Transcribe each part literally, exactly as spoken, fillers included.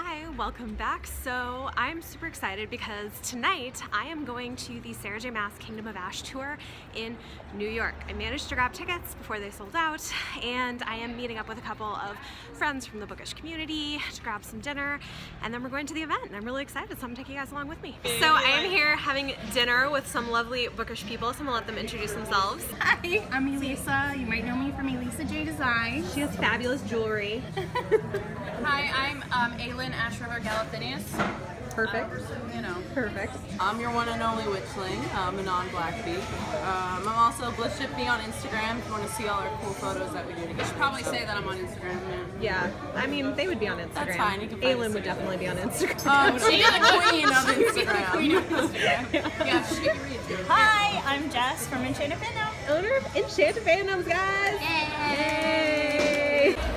Hi, welcome back. So I'm super excited because tonight I am going to the Sarah J Maas Kingdom of Ash tour in New York. I managed to grab tickets before they sold out, and I am meeting up with a couple of friends from the Bookish community to grab some dinner, and then we're going to the event, and I'm really excited, so I'm taking you guys along with me. So I am here having dinner with some lovely Bookish people, so I'm gonna let them introduce themselves. Hi, I'm Elisa. You might know me from Elisa J Design. She has fabulous jewelry. Hi, I'm um, Aylin Ash River Galathinius. Perfect. Um, you know. Perfect. I'm your one and only Witchling. I'm a non-blackbeat. Um, I'm also Bliss Ship Me on Instagram if you want to see all our cool photos that we do together. You should probably say that I'm on Instagram now. Yeah, I mean, they would be on Instagram. That's fine. You can find Aylin would definitely be on Instagram. Um, she's the queen of Instagram. Queen of Instagram. Yeah, she can read too. Hi, I'm Jess from Enchanted Fandom. Owner of Enchanted Fandoms, guys! Yay! Did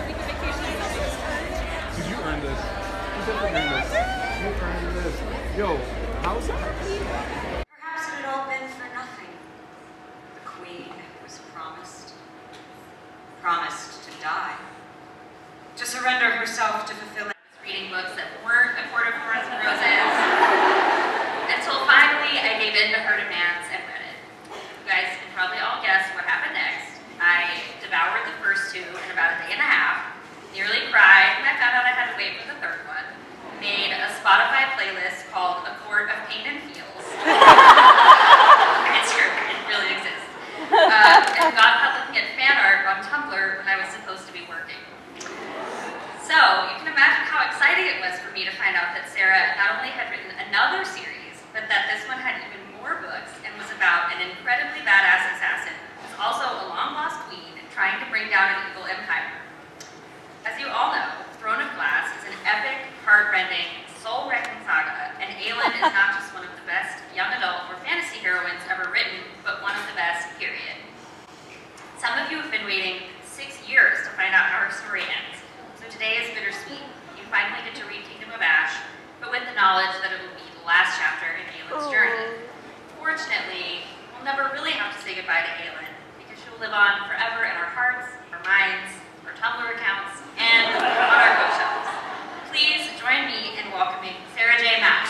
you earn this? You definitely earned this. You earned this. Yo, how's that? Perhaps it had all been for nothing. The queen was promised. Promised to die. To surrender herself to fulfill reading books that weren't A Court of Thorns and Roses. Until finally I gave in to her demands and read it. You guys can probably all guess what happened next. I devoured the first two in about a day and a half, nearly cried when I found out I had to wait for the third one, made a Spotify playlist called A Court of Pain and Feels. It's true, it really exists. Uh, and got out looking at fan art on Tumblr when I was supposed to be working. So, you can imagine how exciting it was for me to find out that Sarah not only had written another series, but that this one had even more books and was about an incredibly badass assassin who's also a long-lost queen trying to bring down an evil empire. As you all know, Throne of Glass is an epic, heart-rending, soul-wrecking saga, and Aylin is not just one of the best young adult or fantasy heroines ever written, but one of the best, period. Some of you have been waiting six years to find out how her story ends. So today is bittersweet. You finally get to read Kingdom of Ash, but with the knowledge that it will be the last chapter in Aylin's journey. Fortunately, we'll never really have to say goodbye to Aylin, because she'll live on forever in our hearts, our minds, our Tumblr accounts, and on our bookshelves. Please join me in welcoming Sarah J Maas.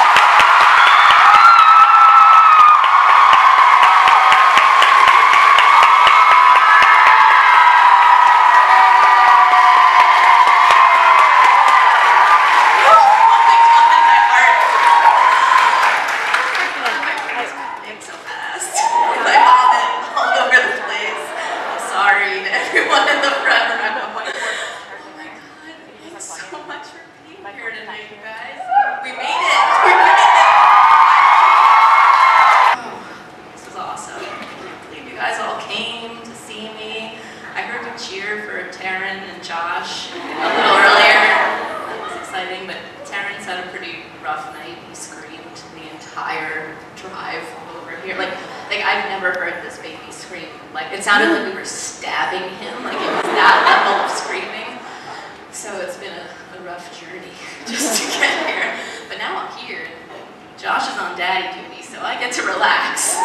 It sounded like we were stabbing him, like it was that level of screaming. So it's been a, a rough journey just to get here. But now I'm here. Josh is on daddy duty, so I get to relax.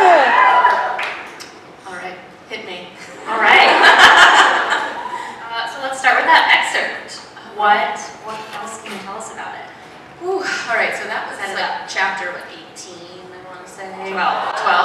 All right, hit me. All right. uh, so let's start with that excerpt. What, what else can you tell us about it? Whew. All right, so that was like chapter, what, eighteen, I want to say? twelve. twelve.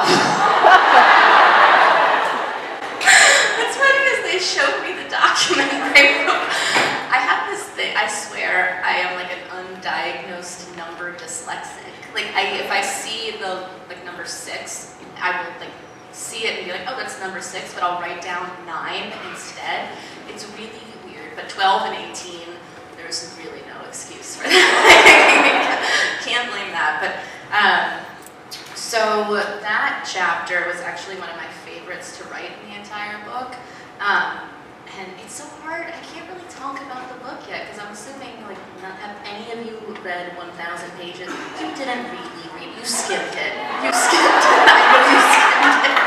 They showed me the document right before. I have this thing, I swear, I am like an undiagnosed number dyslexic. Like, I, if I see the, like, number six, I will, like, see it and be like, oh, that's number six, but I'll write down nine instead. It's really weird, but twelve and eighteen, there's really no excuse for that. Can't blame that, but, um, so that chapter was actually one of my favorites to write in the entire book. Um, and it's so hard, I can't really talk about the book yet, because I'm assuming, like, not, have any of you read one thousand pages? You didn't really read, you skimmed it. You skimmed it, I know you skimmed it.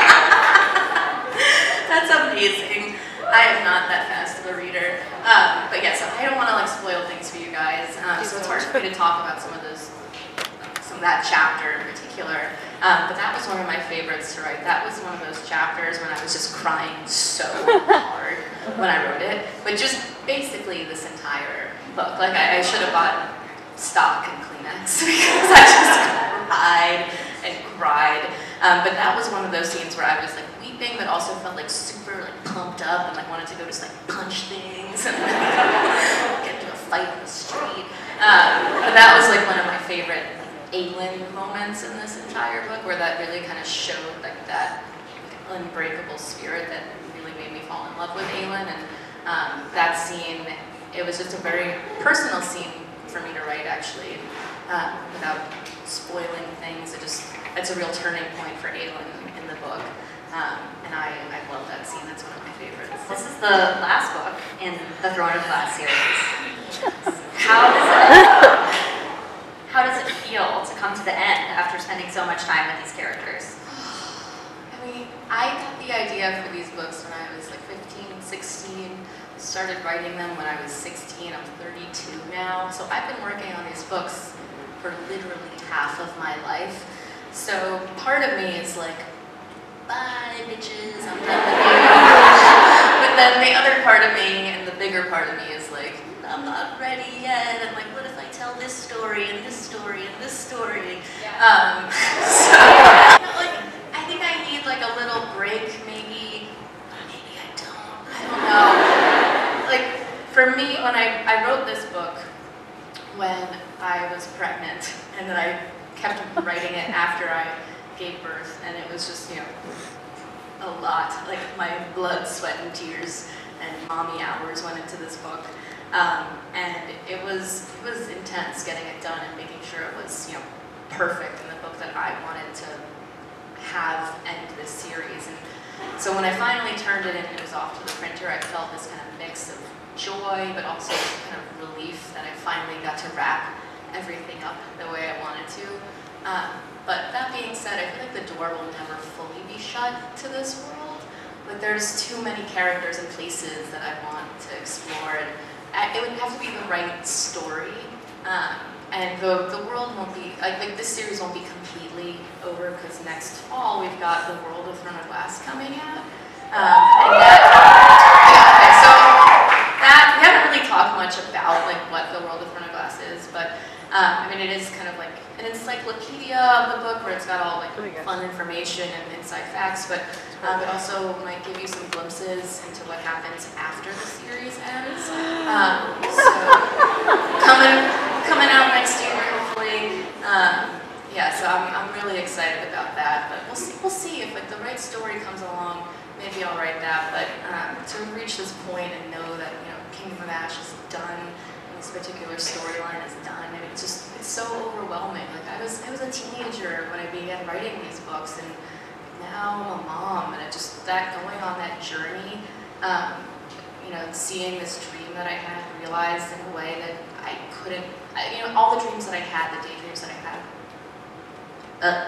That's amazing. I am not that fast of a reader. Um, but yeah, so I don't want to, like, spoil things for you guys, um, so it's hard for me to talk about some of those, some of that chapter in particular. Um, but that was one of my favorites to write. That was one of those chapters when I was just crying so hard when I wrote it. But just basically this entire book. Like, I, I should have bought stock and Kleenex because I just cried and cried. Um, but that was one of those scenes where I was like weeping, but also felt like super like pumped up and like wanted to go just like punch things and like, get into a fight in the street. Um, but that was like one of my favorite Aylin moments in this entire book, where that really kind of showed like that like, unbreakable spirit that really made me fall in love with Aylin. And um, that scene, it was just a very personal scene for me to write, actually, uh, without spoiling things. It just, it's a real turning point for Aylin in the book. Um, and I, I love that scene. That's one of my favorites. This is the last book in the Throne of Glass series. How does it, how does it feel to come to the end after spending so much time with these characters? I mean, I got the idea for these books when I was like fifteen, sixteen, started writing them when I was sixteen, I'm thirty-two now. So I've been working on these books for literally half of my life. So part of me is like, bye bitches, I'm done with you. But then the other part of me and the bigger part of me is like, I'm not ready yet. And like, what if I tell this story and this story and this story? Yeah. Um, so, you know, like, I think I need like a little break, maybe. Maybe I don't. I don't know. Like, for me, when I, I wrote this book when I was pregnant, and then I kept writing it after I gave birth, and it was just, you know, a lot. Like, my blood, sweat, and tears and mommy hours went into this book. Um, and it was it was intense getting it done and making sure it was, you know, perfect in the book that I wanted to have end this series. And so when I finally turned it in and it was off to the printer, I felt this kind of mix of joy, but also kind of relief that I finally got to wrap everything up the way I wanted to. Um, but that being said, I feel like the door will never fully be shut to this world. Like, there's too many characters and places that I want to explore. And it would have to be the right story, um, and the, the world won't be, I think this series won't be completely over, because next fall we've got The World of Throne of Glass coming out. Um, and that, yeah, okay, so that, we haven't really talked much about like what The World of Throne of Glass is, but um, I mean, it is kind of like an encyclopedia of the book, where it's got all like fun information and inside facts, but um, it also might give you some glimpses into what happens after the series ends. Um, so coming coming out next year, hopefully. Um, yeah, so I'm I'm really excited about that. But we'll see we'll see if like the right story comes along. Maybe I'll write that. But um, to reach this point and know that, you know, Kingdom of Ash is done, this particular storyline is done, and it's just, it's so overwhelming. Like, I was I was a teenager when I began writing these books, and now I'm a mom, and it just, that going on that journey, um, you know, seeing this dream that I had realized in a way that I couldn't, I, you know, all the dreams that I had, the daydreams that I had, uh,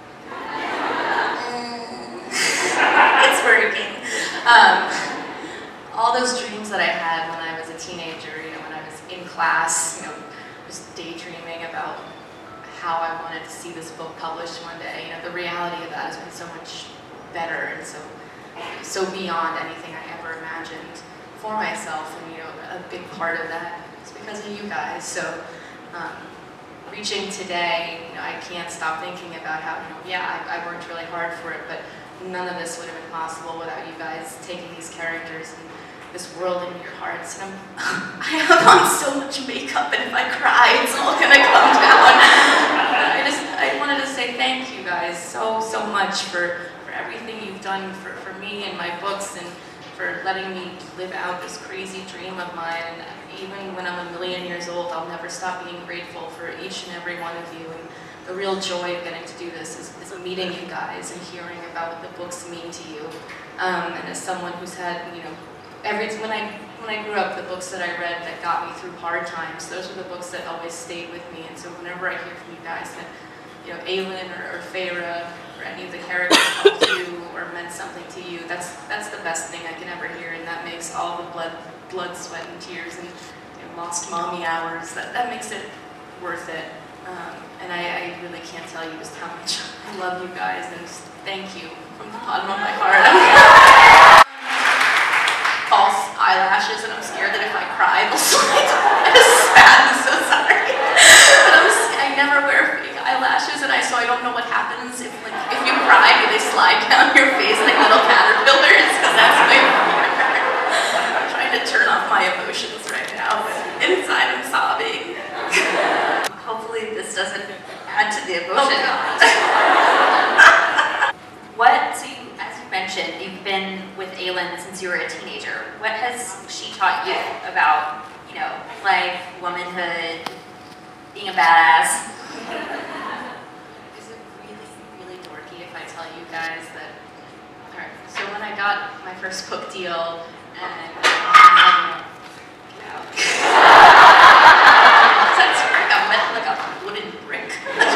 it's working. Um, all those dreams that I had when I was a teenager, you know, when I was in class, you know, just daydreaming about how I wanted to see this book published one day. You know, the reality of that has been so much better and so so beyond anything I ever imagined for myself. And, you know, a big part of that is because of you guys. So um, reaching today, you know, I can't stop thinking about how, you know, yeah, I, I worked really hard for it, but none of this would have been possible without you guys taking these characters and this world into your hearts. And I'm, I have on so much makeup, and if I cry, it's all gonna come down. I just, I wanted to say thank you guys so, so much for, for everything you've done for, for me and my books, and for letting me live out this crazy dream of mine. And even when I'm a million years old, I'll never stop being grateful for each and every one of you. And the real joy of getting to do this is, is meeting you guys and hearing about what the books mean to you. Um, and as someone who's had, you know, every when I when I grew up, the books that I read that got me through hard times, those are the books that always stayed with me. And so whenever I hear from you guys that, you know, Aylin or, or Feyre or any of the characters helped you or meant something to you, that's that's the best thing I can ever hear, and that makes all the blood, blood, sweat, and tears and, you know, lost mommy hours. That that makes it worth it. Um, and I, I really can't tell you just how much I love you guys, and just thank you from the bottom of my heart. False eyelashes, and I'm scared that if I cry, they'll slide. sad. I'm so sorry. But I'm, I never wear fake eyelashes, and I so I don't know what happens if like if you cry, do they slide down your face like little caterpillars? Because that's my fear. I'm trying to turn off my emotions right now, but inside I'm sobbing. Hopefully this doesn't add to the emotion. Oh, What, so you, as you mentioned, you've been with Aylin since you were a teenager. What has she taught you about, you know, life, womanhood, being a badass? Is it really, really dorky if I tell you guys that, alright, so when I got my first book deal, and um, get out. That's like a, like a wooden brick.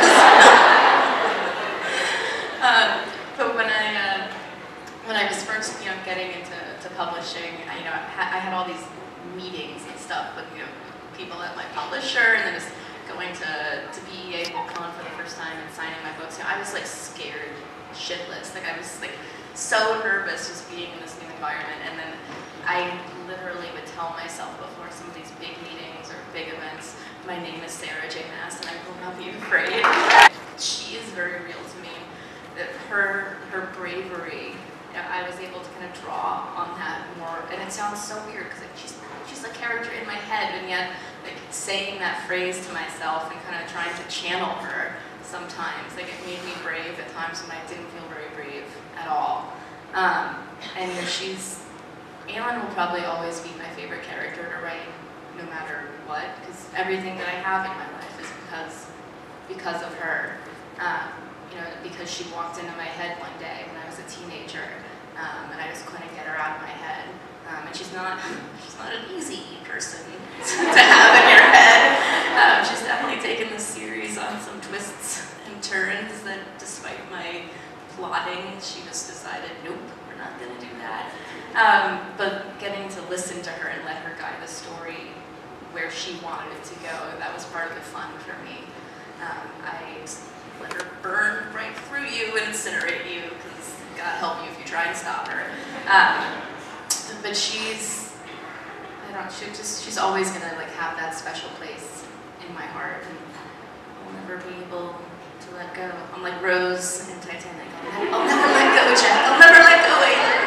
um, but when I, uh, when I was first, you know, getting into to publishing, I, you know, I had all these meetings and stuff with, you know, people at my publisher, and then just going to, to B E A BookCon for the first time and signing my books. You know, I was like scared shitless. Like I was like so nervous just being in this new environment. And then I literally would tell myself before some of these big meetings or big events, my name is Sarah J Maas and I will not be afraid. She is very real to me. That her her bravery, you know, I was able to kind of draw on that more. And it sounds so weird because like, she's she's a character in my head, and yet like saying that phrase to myself and kind of trying to channel her sometimes, like it made me brave at times when I didn't feel very brave at all. Um, and you know, she's, Aylin will probably always be my favorite character to write no matter what, because everything that I have in my life is because, because of her. Um, you know, because she walked into my head one day when I was a teenager, um, and I just couldn't get her out of my head. Um, and she's not, she's not an easy person to have in your head. Um, she's definitely taken this series on some twists and turns that, despite my plotting, she just decided, nope, we're not going to do that. Um, but getting to listen to her and let her guide the story where she wanted it to go, that was part of the fun for me. Um, I let her burn right through you and incinerate you, because God help you if you try and stop her. Um, But she's, I don't know, she just, she's always gonna like have that special place in my heart, and I'll never be able to let go. I'm like Rose in Titanic. I'll, I'll never let go, Jack. I'll never let go, Aylin.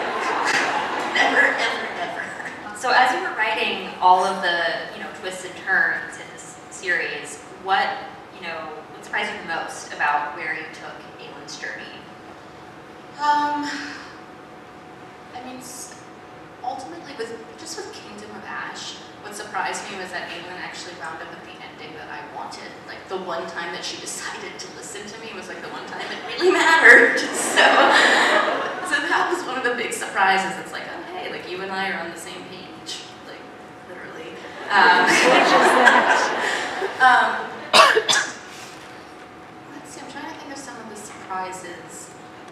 Never, ever, never. So as you were writing all of the, you know, twists and turns in this series, what, you know, what surprised you the most about where you took Aylin's journey? Um, I mean, ultimately, with just with Kingdom of Ash, what surprised me was that Aylin actually wound up at the ending that I wanted. Like, the one time that she decided to listen to me was like the one time it really mattered. So, so that was one of the big surprises. It's like, oh hey, like you and I are on the same page, like literally. Um, um, let's see. I'm trying to think of some of the surprises.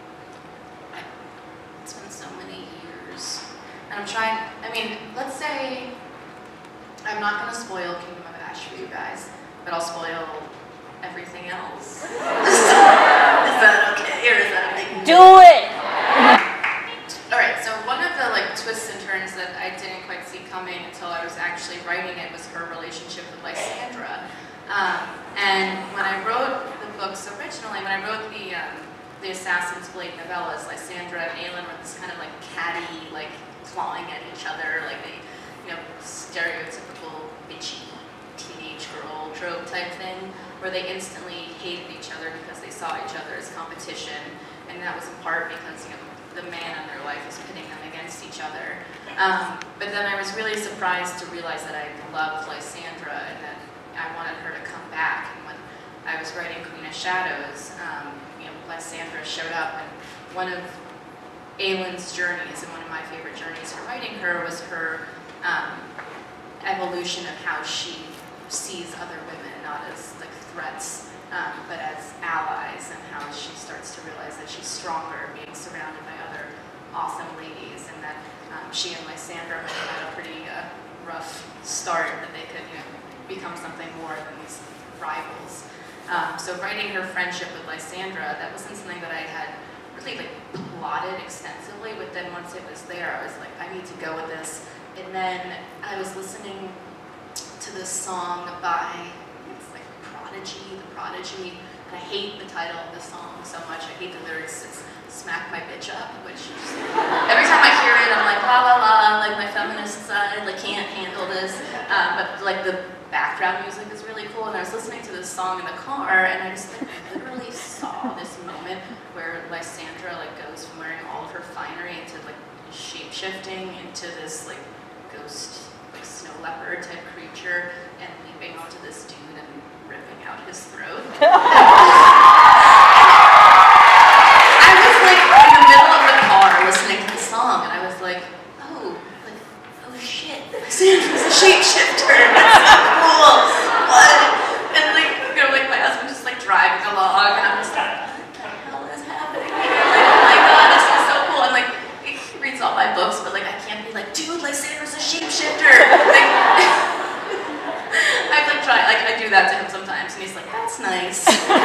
It's been so many years. And I'm trying, I mean, let's say, I'm not going to spoil Kingdom of Ash for you guys, but I'll spoil everything else. Is that okay, or is that a big Do it! Alright, so one of the like twists and turns that I didn't quite see coming until I was actually writing it was her relationship with Lysandra. Um, and when I wrote the books originally, when I wrote the, um, the Assassin's Blade novellas, Lysandra and Aylin were this kind of like catty, like clawing at each other, like a, you know, stereotypical bitchy teenage girl trope type thing, where they instantly hated each other because they saw each other as competition, and that was in part because, you know, the man in their life was pitting them against each other. Um, but then I was really surprised to realize that I loved Lysandra and that I wanted her to come back. And when I was writing Queen of Shadows, um, you know, Lysandra showed up, and one of Aylin's journeys, and one of my favorite journeys for writing her, was her um, evolution of how she sees other women, not as like threats, um, but as allies, and how she starts to realize that she's stronger being surrounded by other awesome ladies, and that um, she and Lysandra might have had a pretty uh, rough start, that they could, you know, become something more than these rivals. Um, so writing her friendship with Lysandra, that wasn't something that I had really like plotted extensively, but then once it was there, I was like, I need to go with this. And then I was listening to to this song by, it's like Prodigy, The Prodigy, and I hate the title of the song so much. I hate the lyrics. It's Smack My Bitch Up, which is, every time I hear it, I'm like, la la la, like my feminist side, like can't handle this. Um, but like the background music is really cool, and I was listening to this song in the car, and I just like literally saw this moment where Lysandra like goes from wearing all of her finery into like shape-shifting into this like ghost, like snow leopard type creature, and leaping onto this dude and ripping out his throat. I was like in the middle of the car listening to the song, and I was like, oh, like, oh shit, Lysandra's a shapeshifter. That's so cool. What? And like, you know, like my husband just like driving along, and I'm just like, what the hell is happening? Like, oh my god, this is so cool. And like, he reads all my books, but like, I can't be like, dude, Lysandra's a shapeshifter. Like, I've like tried, like I do that to him sometimes, and he's like, that's nice.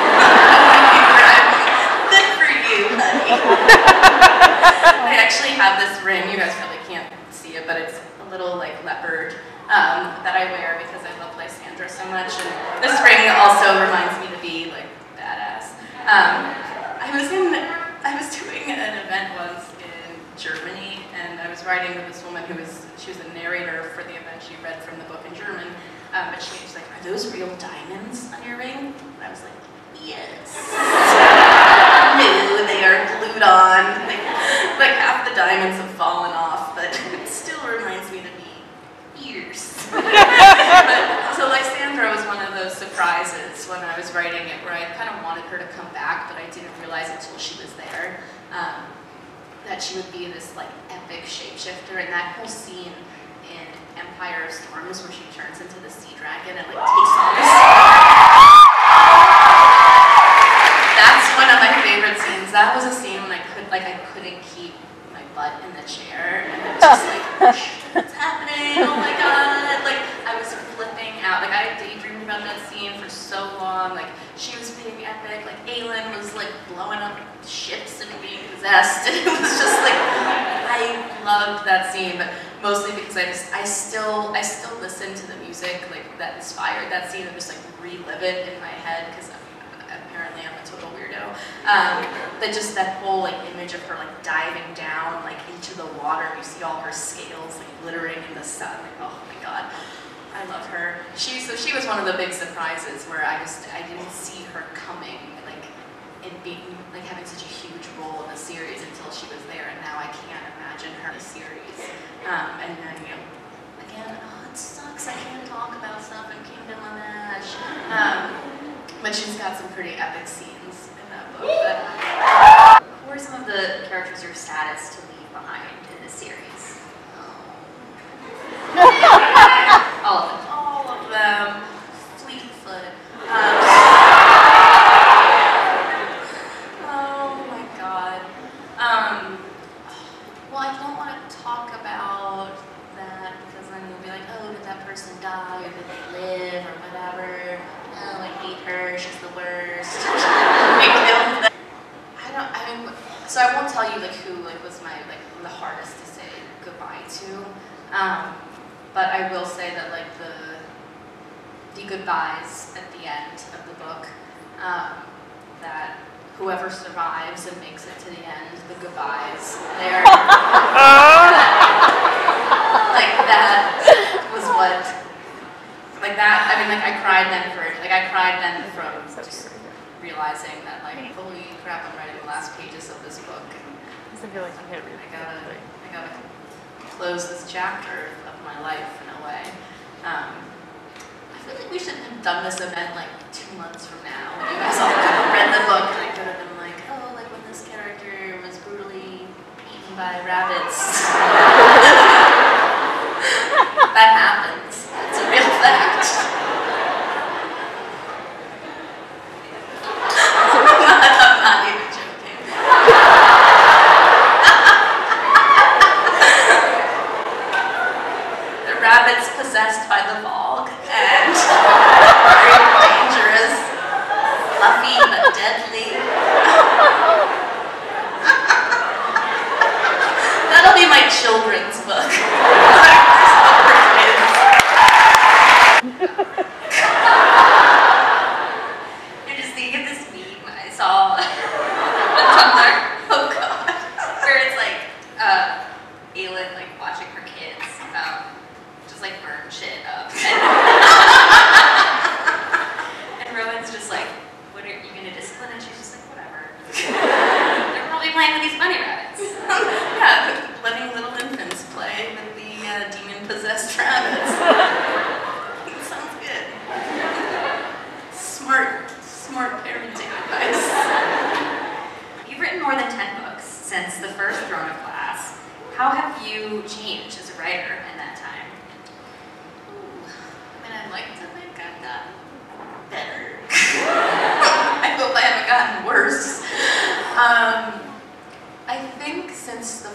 Good for you, honey. I actually have this ring. You guys probably can't see it, but it's a little like leopard um, that I wear because I love Lysandra so much. And this ring also reminds me to be like badass. Um, I was in, I was doing an event once in Germany, and I was riding with this woman who was, she was a narrator for the event. She read from the book in German, um, but she was like, "Are those real diamonds on your ring?" And I was like, "Yes." No, they are glued on. Like, like half the diamonds have fallen off, but it still reminds me to be ears. But, so Lysandra was one of those surprises when I was writing it, where I kind of wanted her to come back, but I didn't realize until she was there um, that she would be this like epic shapeshifter. And that whole scene in Empire of Storms where she turns into the sea dragon and like takes on the sea. That's one of my favorite scenes. That was a scene when I could, like, I couldn't keep my butt in the chair, and it was just like, what's happening? Oh my god! Like, I was flipping out. Like, I daydreamed about that scene for so long. Like, she was being epic. Like, Aelin was like blowing up ships and being possessed, and it was just like, I loved that scene. But mostly because I just, I still, I still listen to the music like that inspired that scene, and just like relive it in my head because. Apparently I'm a total weirdo. Um, but just that whole like image of her like diving down like into the water. You see all her scales like glittering in the sun. Like, oh my god, I love her. She so she was one of the big surprises where I just I didn't see her coming like and being like having such a huge role in the series until she was there, and now I can't imagine her in a series. Um, and then you know again, oh it sucks I can't talk about stuff in Kingdom of Ash. Um, But she's got some pretty epic scenes in that book. But who are some of the characters you're saddest to leave behind in this series? Oh. All of them. All of them. Fleetfoot. Um, oh my god. Um, well, I don't want to talk about that because then you'll be like, oh, did that person die or did they live or whatever. Oh, I hate her, she's the worst. I don't, I mean, so I won't tell you like who like was my, like the hardest to say goodbye to, um, but I will say that like the, the goodbyes at the end of the book, um, that whoever survives and makes it to the end, the goodbyes, they're, like that was what, like that, I mean, like, I cried then for, like, I cried then from just realizing that, like, holy crap, I'm writing the last pages of this book, and I gotta, I gotta close this chapter of my life in a way. Um, I feel like we should have done this event, like, two months from now, when you guys all could have read the book, and I could have been like, oh, like, when this character was brutally eaten by rabbits. That happens. It's a real fact. I'm, not, I'm not even joking. The rabbit's possessed by the Vogue and very dangerous, fluffy but deadly. That'll be my children's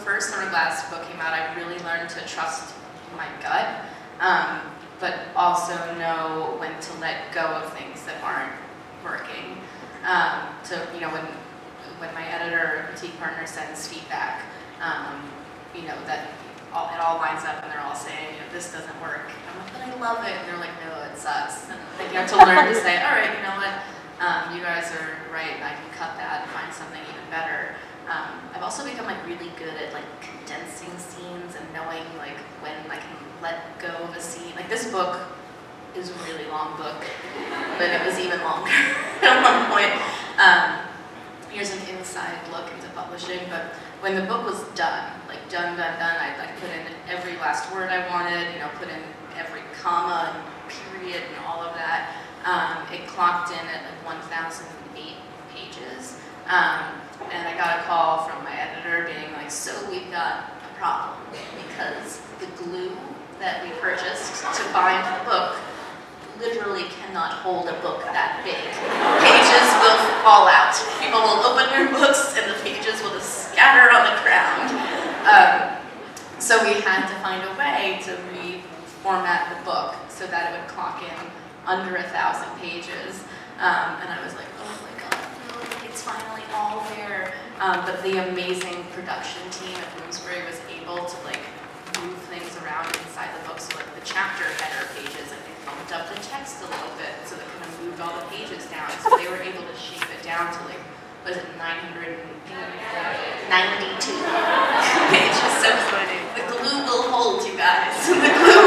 first Summer Glass book came out, I really learned to trust my gut, um, but also know when to let go of things that aren't working. Um, so, you know, when when my editor or critique partner sends feedback, um, you know, that all, it all lines up and they're all saying, this doesn't work. I'm like, but I love it. And they're like, no, it sucks. And like, you have to learn to say, all right, you know what, um, you guys are right, I can cut that and find something even better. Um, I've also become like really good at like condensing scenes and knowing like when I can let go of a scene. Like this book is a really long book, but it was even longer at one point. Um, here's an inside look into publishing, but when the book was done, like done, done, done, I like put in every last word I wanted, you know, put in every comma and period and all of that. Um, it clocked in at like one thousand eight pages. Um, and I got a call from my editor being like, so we've got a problem because the glue that we purchased to bind the book literally cannot hold a book that big. Pages will fall out. People will open your books and the pages will just scatter on the ground. Um, so we had to find a way to reformat the book so that it would clock in under a thousand pages. Um, and I was like, oh my god, no, it's finally all there. Um, but the amazing production team at Bloomsbury was able to like move things around inside the book. So like the chapter header pages, like they bumped up the text a little bit so they kind of moved all the pages down. So they were able to shape it down to like, what is it, nine hundred ninety-two pages. So funny. The glue will hold, you guys. The glue.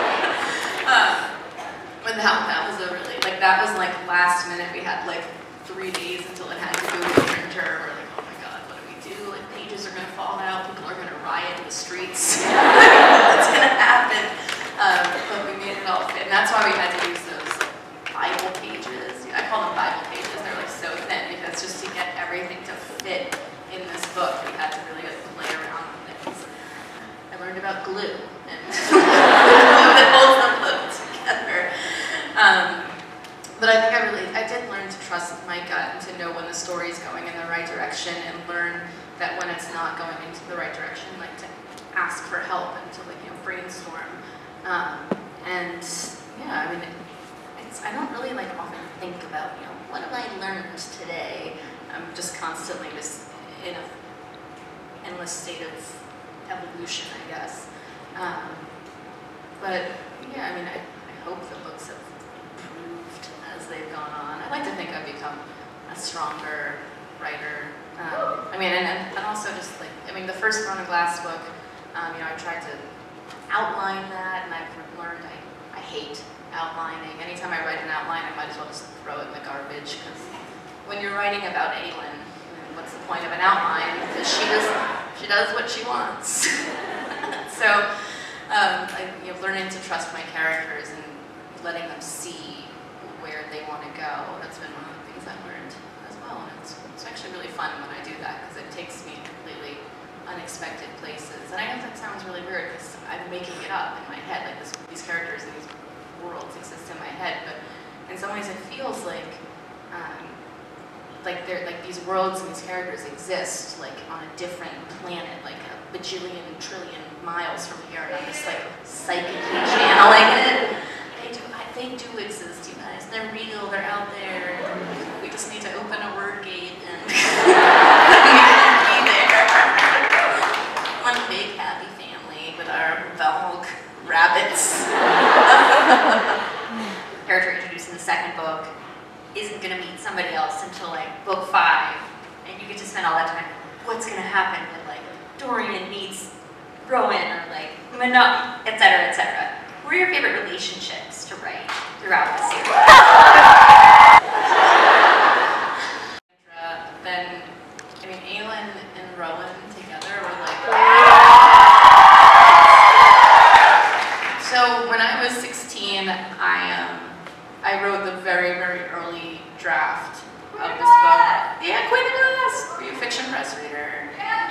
uh, but that, that was a really, like that was like last minute. We had like three days until it had to go to the printer. We're like, oh my god, what do we do? Like pages are gonna fall out. People are gonna riot in the streets. What's gonna happen? Um, but we made it all fit, and that's why we had to use those Bible pages. I call them Bible pages. They're like so thin because just to get everything to fit in this book, we had to really like, play around with things. I learned about glue and glue that holds the book together. Um, but I think I really, I did learn to trust my gut and to know when the story's going in the right direction, and learn that when it's not going into the right direction, like to ask for help and to like you know brainstorm. Um, and yeah, I mean, it, it's, I don't really like often think about you know what have I learned today. I'm just constantly just in a endless state of evolution, I guess. Um, but yeah, I mean, I, I hope the books have improved as they've gone on. I like to think I've become a stronger writer. Um, I mean, and, and also just like, I mean, the first Throne of Glass book, um, you know, I tried to outline that, and I've learned I, I hate outlining. Anytime I write an outline, I might as well just throw it in the garbage, because when you're writing about Aylin, what's the point of an outline? Because she does, she does what she wants. So, um, I, you know, learning to trust my characters and letting them see where they want to go, that's been one of the things I've learned as well. And it's, it's actually really fun when I do that, because it takes me completely unexpected places. And I know that sounds really weird, because I'm making it up in my head, like this, these characters and these worlds exist in my head, but in some ways it feels like um, like they're like these worlds and these characters exist like on a different planet, like a bajillion trillion miles from here, and I'm just like psychically channeling it. They do, they do exist, you guys. They're real. They're out there. We just need to open a word gate and be there. One big happy family with our Valk rabbits. Character introduced in the second book isn't going to meet somebody else until like book five, and you get to spend all that time, what's going to happen when like Dorian meets Rowan, or like Mono, et cetera, et cetera. What are your favorite relationships to write throughout the series? Then, I mean, Aylin and Rowan together were like. So when I was sixteen, I um. I wrote the very, very early draft of this book. Yeah, Queen of Glass! Are you a fiction press reader?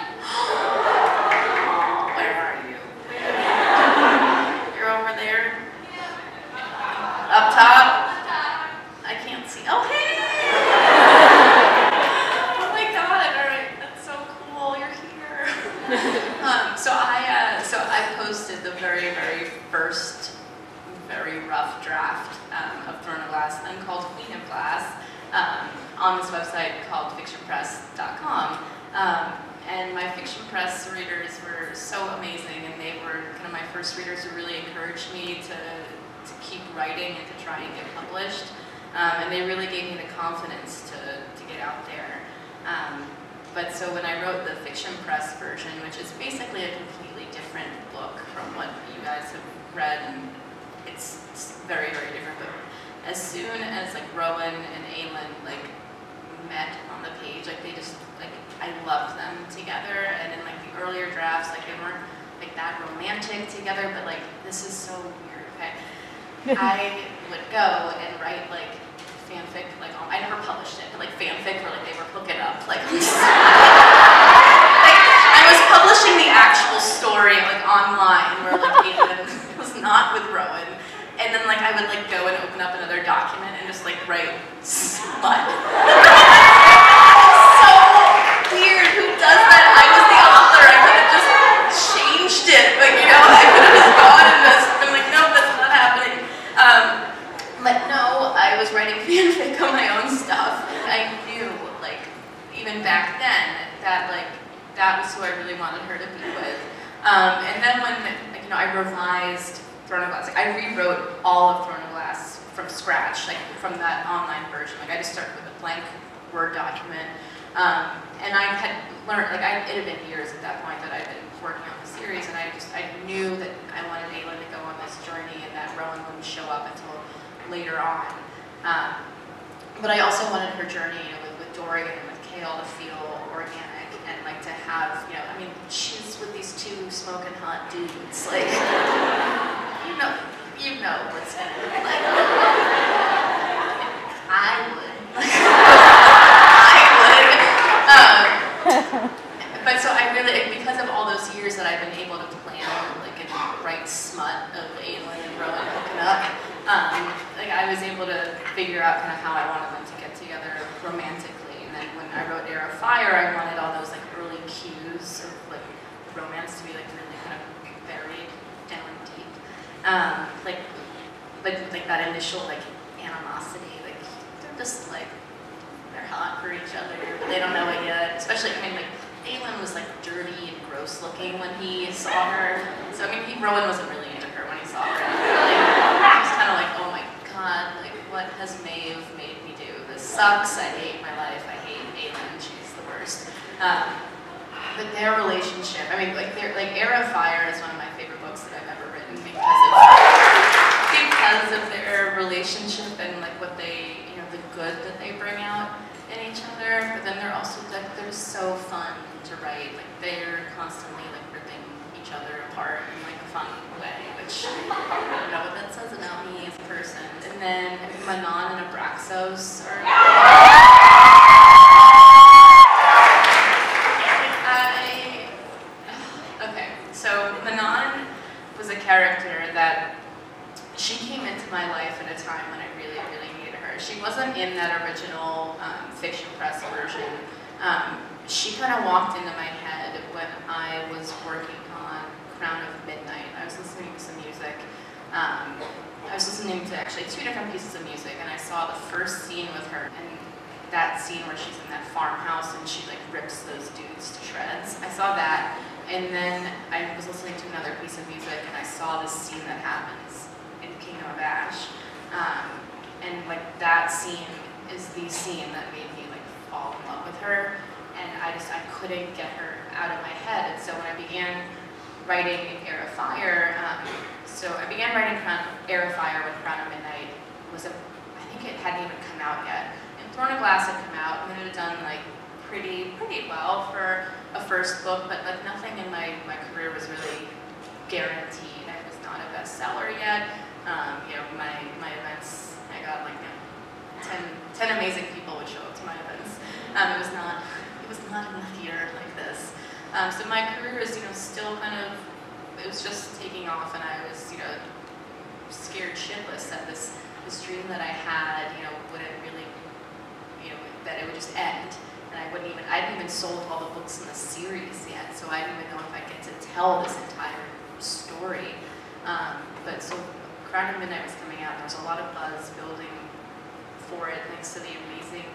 Where are you? You're over there? Up top? I can't see. Oh, hey! Oh my god, alright, that's so cool, you're here. on this website called fiction press dot com. Um, and my Fiction Press readers were so amazing, and they were kind of my first readers who really encouraged me to, to keep writing and to try and get published. Um, and they really gave me the confidence to, to get out there. Um, but so when I wrote the Fiction Press version, which is basically a completely different book from what you guys have read, and it's, it's very, very different. But as soon as like Rowan and Aylin like met on the page, like they just, like I loved them together. And in like the earlier drafts, like they weren't like that romantic together, but like this is so weird, okay? I would go and write like fanfic, like I never published it, but like fanfic where like they were hooking up, like, like I was publishing the actual story like online where like Aiden was not with Rowan, and then like I would like go and open up another document and just like write slut. So weird, who does that? I was the author, I could have just changed it, but you know, I could have just gone and just been like, no, that's not happening. Um, but no, I was writing fanfic on my own stuff. I knew, like, even back then, that like that was who I really wanted her to be with. Um, and then when, like, you know, I revised Throne of Glass, like I rewrote all of Throne of Glass from scratch, like from that online version. Like I just started with a blank Word document. Um, and I had learned, like I, it had been years at that point that I'd been working on the series, and I just, I knew that I wanted Aylin to go on this journey and that Rowan wouldn't show up until later on. Um, but I also wanted her journey, you know, with, with Dorian and with Kale to feel organic and like to have, you know, I mean, she's with these two smoking hot dudes, like, you know, you know what's gonna be like. I would. I would. Um, but so I really, because of all those years that I've been able to plan, like, and write smut of Aylin and Rowan hooking up, um, like I was able to figure out kind of how I wanted them to get together romantically. And then when I wrote Air of Fire, I wanted all those like early cues of like romance to be like really kind of buried down deep, um, like, like like that initial like animosity. Like they're just like they're hot for each other, but they don't know it yet. Especially, I mean, like Aylin was like dirty and gross looking when he saw her. So I mean, he, Rowan wasn't really into her when he saw her. He was kind of like, oh my god, like what has Maeve made me do? This sucks. I hate my life. I hate Aylin. She's the worst. Um, but their relationship, I mean, like their like Air of Fire is one of my favorite books that I've ever written because of because of their relationship and like what they, you know, the good that they bring out in each other. But then they're also like they're so fun to write. Like they're constantly like ripping each other apart in like a fun way, which I don't know what that says about me as a person. And then Manon and Abraxos are. I okay. So Manon was a character that she came into my life at a time when I really, really needed her. She wasn't in that original um, Fiction Press version. Um, she kind of walked into my head when I was working on Crown of Midnight. I was listening to some music. Um, I was listening to actually two different pieces of music, and I saw the first scene with her, and that scene where she's in that farmhouse and she like rips those dudes to shreds. I saw that, and then I was listening to another piece of music, and I saw this scene that happens in Kingdom of Ash, um, and like that scene is the scene that made me like fall in love with her, and I just I couldn't get her out of my head. And so when I began writing Air of Fire, um, so I began writing Crown, Air of Fire when Crown of Midnight was a, I think it hadn't even come out yet. And Throne of Glass had come out, and it had done like pretty pretty well for a first book, but like nothing in my my career was really guaranteed. I was not a bestseller yet. Um, you know, my, my events, I got like, you know, ten, ten amazing people would show up to my events. Um, it was not, it was not in the theater like this. Um, so my career is, you know, still kind of, it was just taking off, and I was, you know, scared shitless that this, this dream that I had, you know, wouldn't really, you know, that it would just end. And I wouldn't even, I hadn't even sold all the books in the series yet, so I didn't even know if I get to tell this entire story. Um, but so, Crown of Midnight was coming out, there was a lot of buzz building for it, thanks to the amazing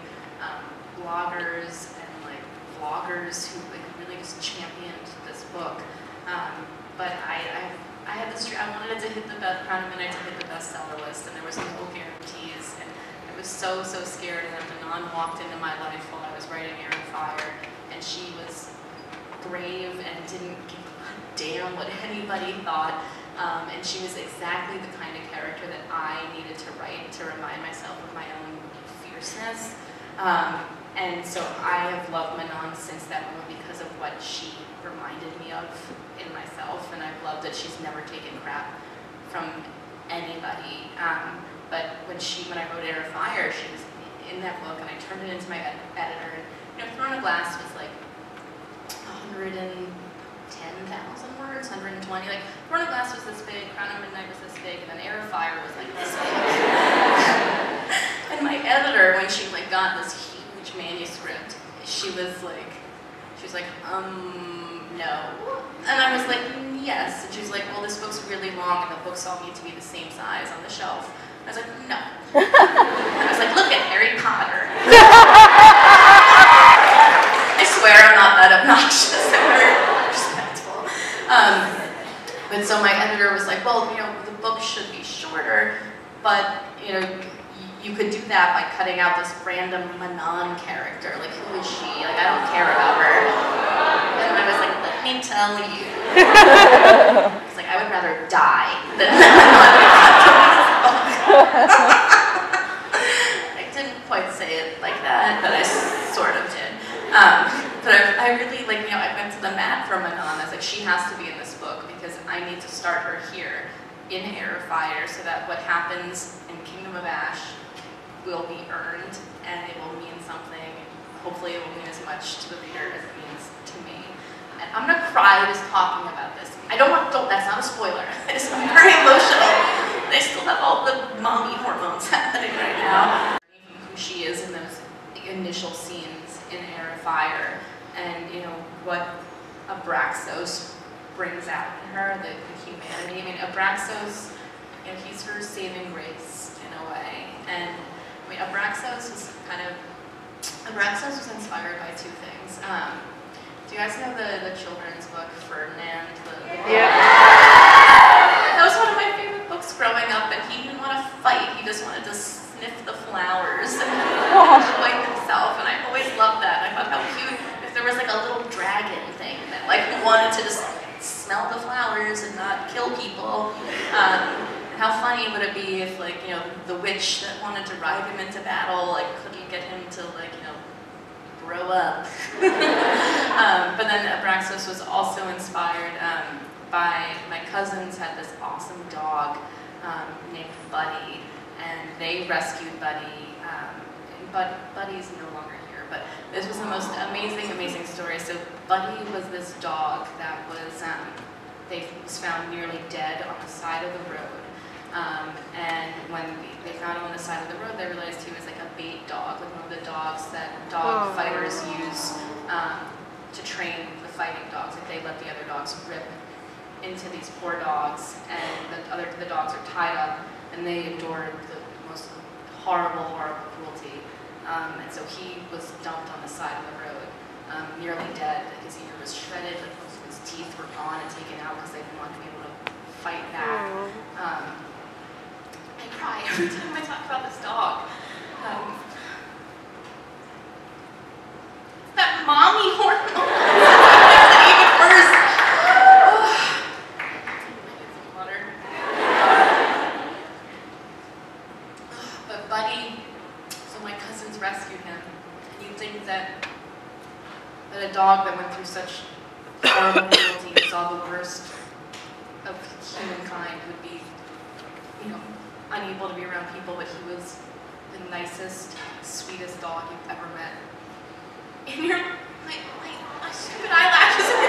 um, bloggers and like vloggers who like really just championed this book. Um, but I, I, I had this dream. I wanted it to hit the best, Crown of Midnight to hit the bestseller list, and there was no guarantees. And I was so so scared. And then Manon walked into my life while I was writing Air and Fire, and she was brave and didn't give a damn what anybody thought. Um, and she was exactly the kind of character that I needed to write to remind myself of my own fierceness. Um, and so I have loved Manon since that moment because of what she reminded me of in myself. And I've loved that she's never taken crap from anybody. Um, but when she, when I wrote Air of Fire, she was in that book, and I turned it into my ed editor. And, you know, Throne of Glass was like one hundred ten thousand words, one hundred twenty. Like, Throne of Glass was this big, Crown of Midnight was this big, and then Air of Fire was like this big. And my editor, when she like got this huge manuscript, she was like, she was like, um, no. And I was like, yes. And she was like, well, this book's really long, and the books all need to be the same size on the shelf. I was like, no. I was like, look at Harry Potter. I swear I'm not that obnoxious. I'm very respectful. Um, but so my editor was like, well, you know, the book should be shorter, but, you know, you could do that by cutting out this random Manon character. Like, who is she? Like, I don't care about her. And I was like, let me tell you. I was like, I would rather die than Manon be cut to this book. I didn't quite say it like that, but I sort of did. Um, but I, I really, like, you know, I went to the mat for Manon. I was like, she has to be in this book because I need to start her here in Air of Fire so that what happens in Kingdom of Ash will be earned and it will mean something. Hopefully it will mean as much to the reader as it means to me. And I'm gonna cry just talking about this. I don't want, don't, that's not a spoiler. I just, I'm very emotional. They still have all the mommy hormones happening right now. Who she is in those initial scenes in Air of Fire, and you know what Abraxos brings out in her, the, the humanity. I mean, Abraxos, you know, he's her saving grace in a way. And I mean, Abraxos was kind of, Abraxos was inspired by two things. Um, do you guys know the, the children's book, Ferdinand? The, Yeah. That was one of my favorite books growing up, and he didn't want to fight, he just wanted to sniff the flowers and enjoy himself, and I always loved that. I thought how cute if there was like a little dragon thing that like wanted to just smell the flowers and not kill people. Um, How funny would it be if, like, you know, the witch that wanted to ride him into battle, like, couldn't get him to, like, you know, grow up. um, but then Abraxos was also inspired um, by, my cousins had this awesome dog um, named Buddy, and they rescued Buddy. Um, but Buddy's no longer here, but this was the most amazing, amazing story. So Buddy was this dog that was, um, they was found nearly dead on the side of the road. Um, and when they found him on the side of the road, they realized he was like a bait dog, like one of the dogs that dog oh. fighters use um, to train the fighting dogs. Like they let the other dogs rip into these poor dogs, and the other the dogs are tied up, and they endured the most horrible, horrible cruelty. Um, and so he was dumped on the side of the road, um, nearly dead. His ear was shredded, like most of his teeth were gone and taken out because they didn't want to be able to fight back. Um, I cry every time I talk about this dog. Um, that mommy hormone. It's even worse. I get some water. But Buddy, so my cousins rescued him. And you'd think that that a dog that went through such horrible cruelty and saw the worst of humankind would be, you know, unable to be around people, but he was the nicest, sweetest dog you've ever met. And you're like, like, my stupid eyelashes are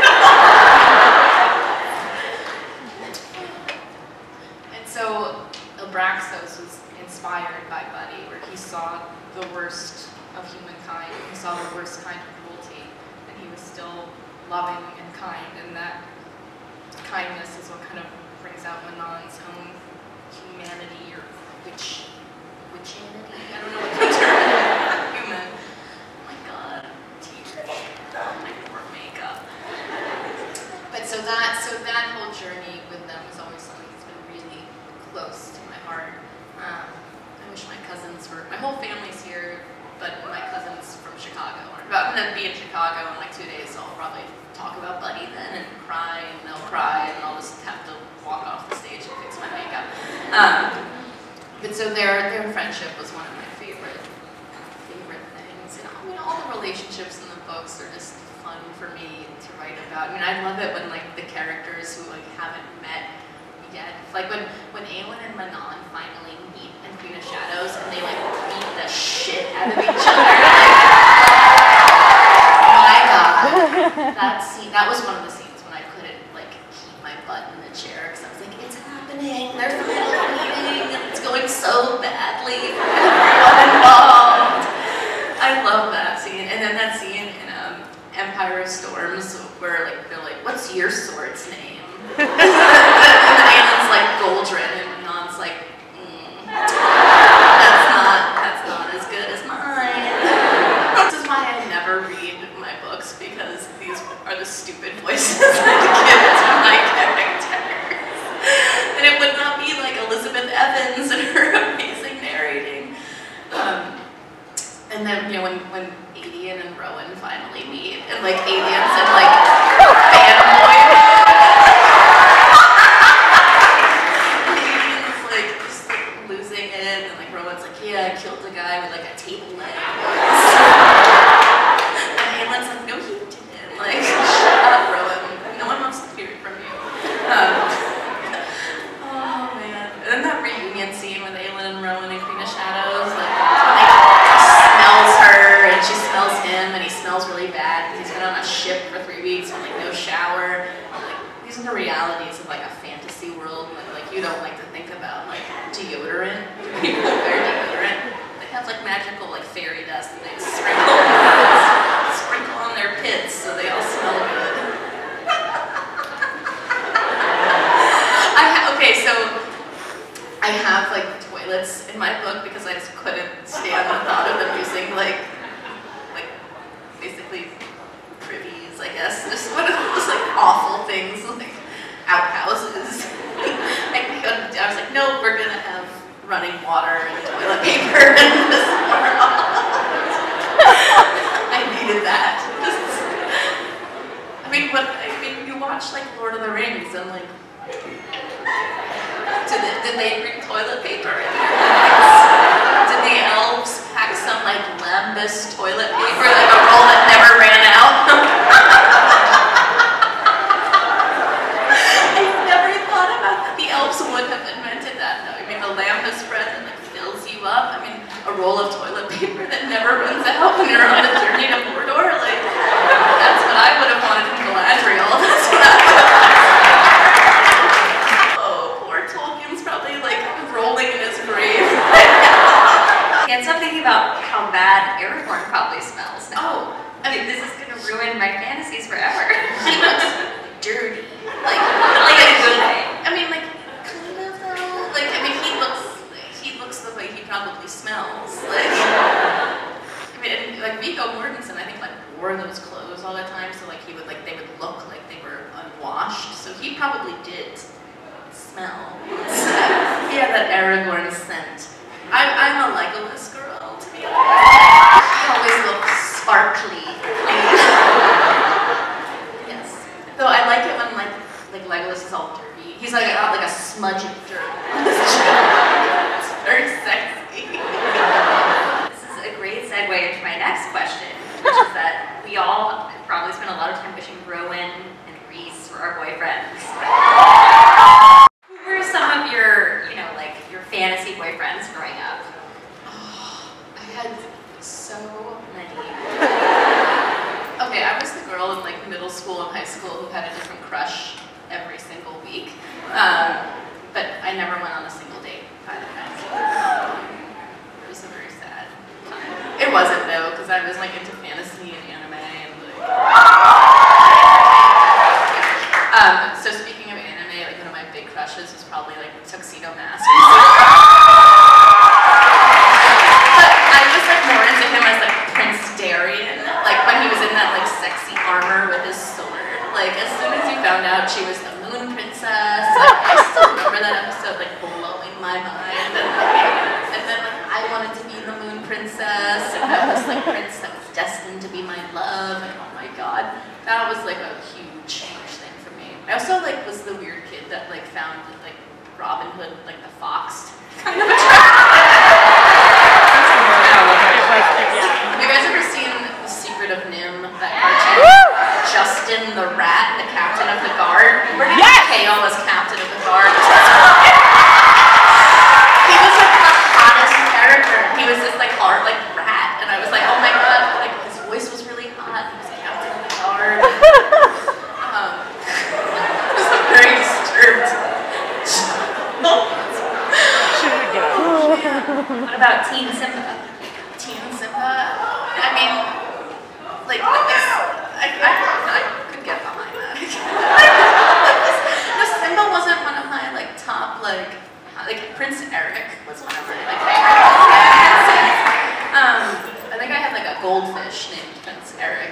And so Abraxos was inspired by Buddy, where he saw the worst of humankind, he saw the worst kind of cruelty, and he was still loving and kind, and that kindness is what kind of brings out Manon's own humanity or witch, witchanity, I don't know what the term is, human. whole family's here, but my cousin's from Chicago. I'm gonna be in Chicago in like two days, so I'll probably talk about Buddy then and cry, and they'll cry, and I'll just have to walk off the stage and fix my makeup. Um, but so their their friendship was one of my favorite favorite things. And I mean, all the relationships in the books are just fun for me to write about. I mean, I love it when like the characters who like haven't met yet, like when when Aelin and Manon finally meet in Queen of Shadows, and they like beat the shit out of each other. That scene, that was one of the scenes when I couldn't like keep my butt in the chair because I was like, it's happening, they're finally meeting, and it's going so badly for everyone involved. I love that scene. And then that scene in um, Empire of Storms where like they're like, what's your sword's name? And Aelin's like Goldrin, and Manon's like, mm, that's not, that's not as good as mine. This is why I never read my books, because these are the stupid voices I give to my characters. And it would not be like Elizabeth Evans and her amazing narrating. Um, and then, you know, when, when Adian and Rowan finally meet, and like Adian's in like fanboy mode. Adian's like just like losing it, and like Rowan's like, yeah, I killed a guy with like a table leg. Aelin's like, no, he didn't. Like, shut up, Rowan. No one wants to hear it from you. Um, oh, man. And then that reunion scene with Aelin and Rowan in Queen of Shadows, like, like, he smells her, and she smells him, and he smells really bad because he's been on a ship for three weeks with, like, no shower. Like, these are the realities of, like, a fantasy world that, like, you don't like to think about. Like, deodorant. People wear deodorant. They have, like, magical, like, fairy dust that they sprinkle. Sprinkle on their pits so they all smell good. I ha okay, so I have like toilets in my book because I just couldn't stand the thought of them using like, like basically privies, I guess. Just one of those like awful things, like outhouses. I, I was like, no, we're gonna have running water and toilet paper in this world. I needed that. I mean, what, I mean, you watch like Lord of the Rings and like, did, it, did they bring toilet paper in there? Did the elves pack some like Lambus toilet paper, like a roll that never ran out? I never thought about that. The elves would have invented that though. I mean, the Lambus bread that like fills you up. I mean, a roll of toilet paper that never runs out when you're on the journey to Mordor. Like, that's what I would have wanted from Galadriel. That's what I would have wanted. Oh, poor Tolkien's probably like rolling in his grave. And so I'm thinking about how bad Aragorn probably smells now. Oh, I mean, this is gonna ruin my fantasies forever. he looks dirty. Like, Like a good way. I mean, like, kind of though. Like, I mean, he looks, he looks the way he probably smells. Like, I mean, and, like Viggo Mortensen, I think, like wore those clothes all the time, so like he would, like, they would look like they were unwashed. So he probably did smell. He had that Aragorn scent. I'm, I'm a Legolas girl, to be honest. He always looks sparkly. Yes. Though I like it when like like Legolas is all dirty. He's like got like a smudge of dirt on his chin. It's very sexy. This is a great segue into my next question, which is that we all probably spend a lot of time wishing Rowan and Rhys were our boyfriends. Who were some of your, you know, like your fantasy boyfriends growing up? Oh, I had so many. Okay, I was the girl in like middle school and high school who had a different crush every single week. Um, but I never went on a single date either. Um, it was a very sad time. It wasn't though, because I was like into fantasy and anime and like. Um, so speaking of anime, like one of my big crushes was probably like Tuxedo Mask. But I was like more into him as like Prince Darien, like when he was in that like sexy armor with his sword. Like as soon as you found out she was the Moon Princess, like I still remember that episode like blowing my mind, and, like, and then like I wanted to be the Moon princess, and I was like prince that was destined to be my love, and oh my god, that was like a huge, huge thing for me. I also like was the weird kid that like found like Robin Hood, like the fox, kind of Have you guys ever seen The Secret of Nim, that cartoon? Justin the rat, the captain of the guard? Where did yes! Kale as captain of the guard? He was like the hottest character. He was this like hard like rat, and I was like, oh my god, like his voice was really hot. He was captain of the guard. um, I was very disturbed. What about Teen Simba? Teen Simba? I mean, like, this, I, I, I could get behind that. This Simba wasn't one of my, like, top, like, like, Prince Eric was one of my, like, favorite um, I think I had, like, a goldfish named Prince Eric.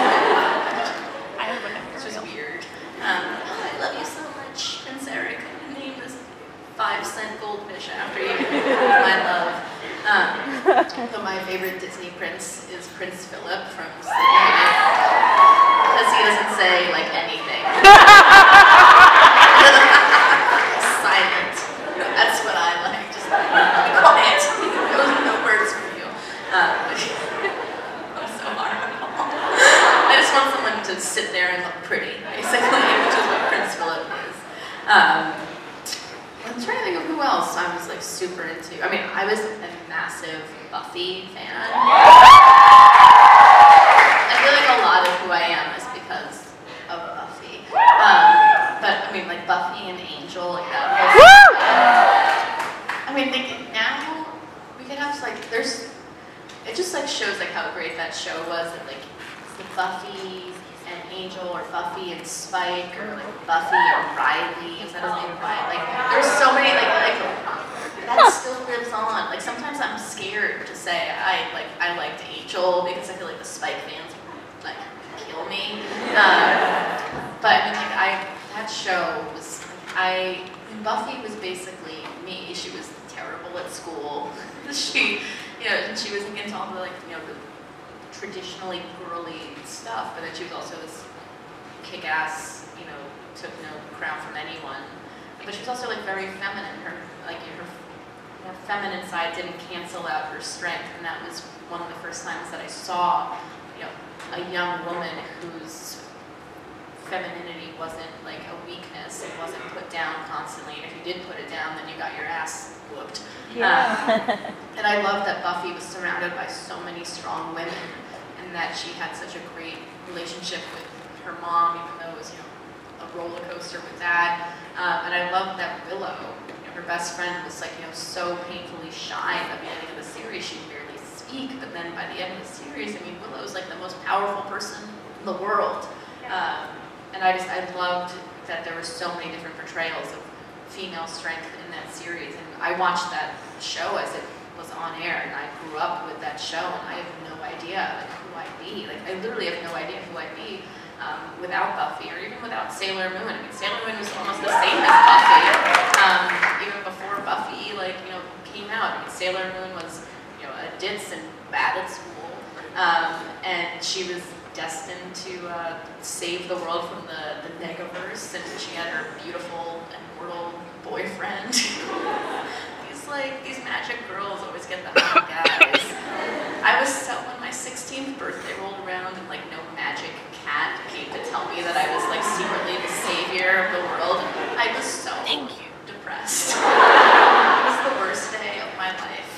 I have a Which was weird. Um, oh, I love you so much, Prince Eric. I'm gonna name this five cent goldfish after you. My love. Um, but my favorite Disney prince is Prince Philip from Sleeping because he doesn't say like anything. Silent. That's what I like. Just like, be quiet. Those are no words for you. Um, I'm so hard. I just want someone to sit there and look pretty, basically, which is what Prince Philip is. Um, I'm trying to think of who else I was like super into. I mean, I was a massive Buffy fan. I feel like a lot of who I am is because of Buffy. Um, but I mean, like Buffy and Angel, like that was. Uh, I mean, like, now we could have like there's. It just like shows like how great that show was. That like the Buffy and Angel, or Buffy and Spike, or like Buffy and Riley, is that his name? Riley? Like, there's so many, like, like, that still lives on. Like, sometimes I'm scared to say I, like, I liked Angel, because I feel like the Spike fans would, like, kill me. Um, but, I mean, like, I, that show was, I, Buffy was basically me. She was terrible at school. She, you know, she was into all the, like, you know, the traditionally girly stuff, but then she was also this kick-ass, you know, took no crown from anyone. But she was also like very feminine. Her like her more feminine side didn't cancel out her strength, and that was one of the first times that I saw, you know, a young woman whose femininity wasn't like a weakness. It wasn't put down constantly. And if you did put it down, then you got your ass whooped. Yeah. Um, and I love that Buffy was surrounded by so many strong women, and that she had such a great relationship with her mom, even though it was, you know, a roller coaster with that. Um, and I love that Willow, you know, her best friend, was like, you know, so painfully shy at the beginning of the series. She could barely speak, but then by the end of the series, I mean, Willow's like the most powerful person in the world. Um, and I just, I loved that there were so many different portrayals of female strength in that series. And I watched that show as it was on air, and I grew up with that show, and I have no idea like who I'd be. Like, I literally have no idea who I'd be um, without Buffy, or even without Sailor Moon. I mean, Sailor Moon was almost the same as Buffy. Um, even before Buffy, like, you know, came out. I mean, Sailor Moon was, you know, a ditz and bad at school, um, and she was destined to uh, save the world from the, the Negaverse, and she had her beautiful, immortal boyfriend. These like, these magic girls always get the hot guys. I was so, when my sixteenth birthday rolled around and like no magic cat came to tell me that I was like secretly the savior of the world, I was so depressed. It was the worst day of my life.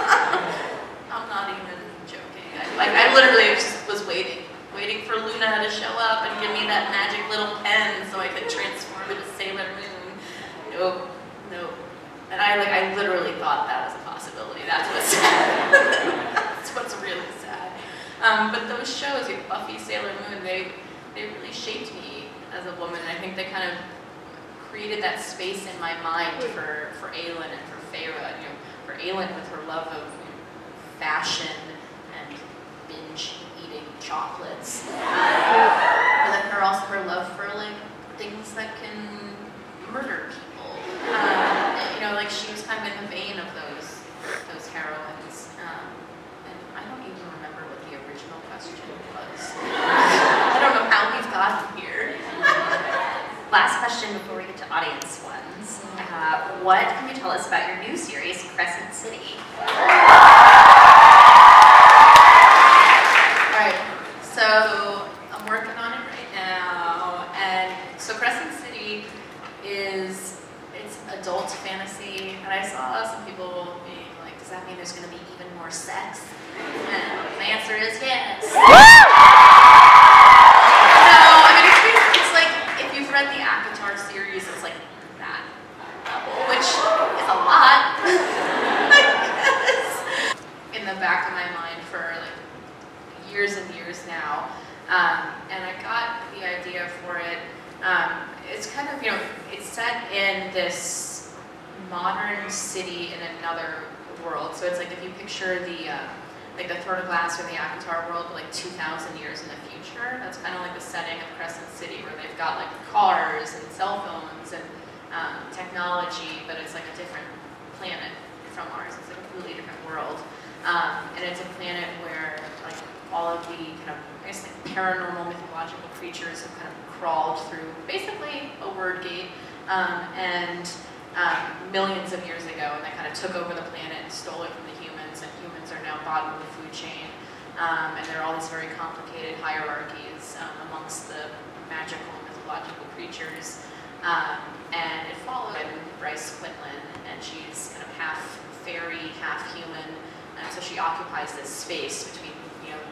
I'm not even joking. I, like, I literally just was waiting. waiting for Luna to show up and give me that magic little pen so I could transform into Sailor Moon. Nope, nope. And I like I literally thought that was a possibility. That's what's sad. That's what's really sad. Um, but those shows, like Buffy, Sailor Moon, they they really shaped me as a woman. And I think they kind of created that space in my mind for for Aelin and for Feyre. You know, for Aelin with her love of, you know, fashion and binge eating chocolates, um, and then her also her love for like things that can murder people. Um, you know, like she was kind of in the vein of those those heroines. Um, more sex? And the answer is yes. No, I mean, it's, it's like, if you've read the Avatar series, it's like that level, which is a lot, I guess. In the back of my mind for like years and years now, um, and I got the idea for it. Um, it's kind of, you know, it's set in this modern city in another world. So it's like if you picture the, uh, like the Throne of Glass or the Avatar world, but like two thousand years in the future. That's kind of like the setting of Crescent City, where they've got like cars and cell phones and um, technology, but it's like a different planet from ours. It's like a completely different world. Um, and it's a planet where like all of the kind of, I guess, like paranormal mythological creatures have kind of crawled through basically a word gate, um, and um, millions of years ago, and they kind of took over the planet and stole it from the humans, and humans are now bottom of the food chain, um, and there are all these very complicated hierarchies um, amongst the magical mythological creatures, um, and it followed Bryce Quinlan, and she's kind of half fairy, half human, and so she occupies this space between, you know,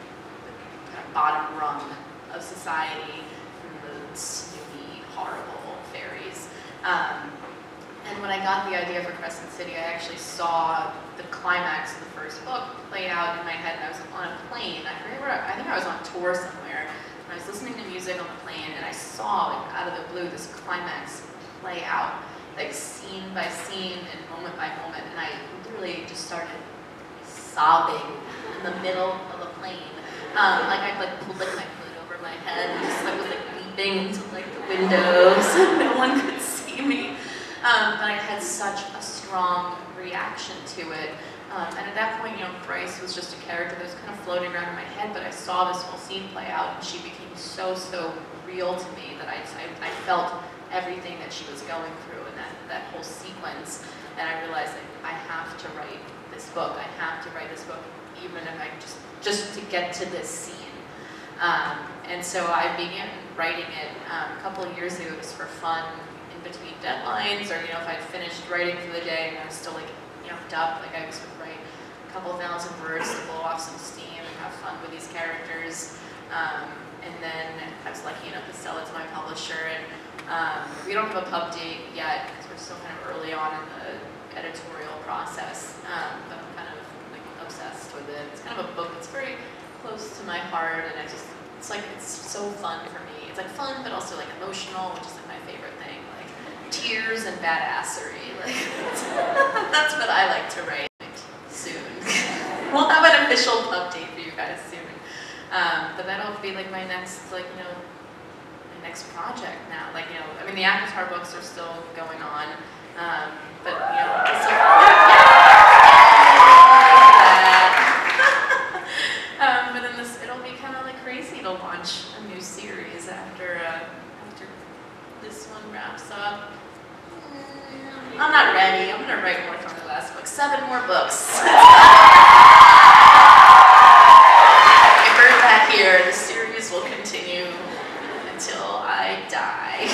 the kind of bottom rung of society, the snoopy, horrible fairies. Um, and when I got the idea for Crescent City, I actually saw the climax of the first book play out in my head, and I was on a plane. I remember, I think I was on tour somewhere, and I was listening to music on the plane, and I saw, like, out of the blue, this climax play out, like, scene by scene and moment by moment, and I literally just started sobbing in the middle of a plane. Um, like, I like pulled like my hood over my head, and just like was like weeping into like the windows, so no one could see me. Um, but I had such a strong reaction to it. Um, and at that point, you know, Bryce was just a character that was kind of floating around in my head, but I saw this whole scene play out, and she became so, so real to me that I, I, I felt everything that she was going through in that, that whole sequence. And I realized that I have to write this book. I have to write this book, even if I just, just to get to this scene. Um, and so I began writing it um, a couple of years ago just for fun, in between deadlines, or, you know, if I'd finished writing for the day and I was still like amped up, like I was would write a couple thousand words to blow off some steam and have fun with these characters. Um, and then I was lucky enough to sell it to my publisher, and um, we don't have a pub date yet because we're still kind of early on in the editorial process, um, but I'm kind of like obsessed with it. It's kind of a book that's very close to my heart, and I just, it's like, it's so fun for me. It's like fun, but also like emotional, which is like my favorite thing. Like tears and badassery. Like that's what I like to write. Soon. We'll have an official pub date for you guys soon. Um, but that'll be like my next, like, you know, my next project now. Like, you know, I mean, the Avatar books are still going on. Um, but, you know, it's so, um, but then this, it'll be kind of like crazy to launch a new series after, uh, after this one wraps up. I'm not ready. I'm going to write more from the last book. Seven more books. I heard that here. The series will continue until I die.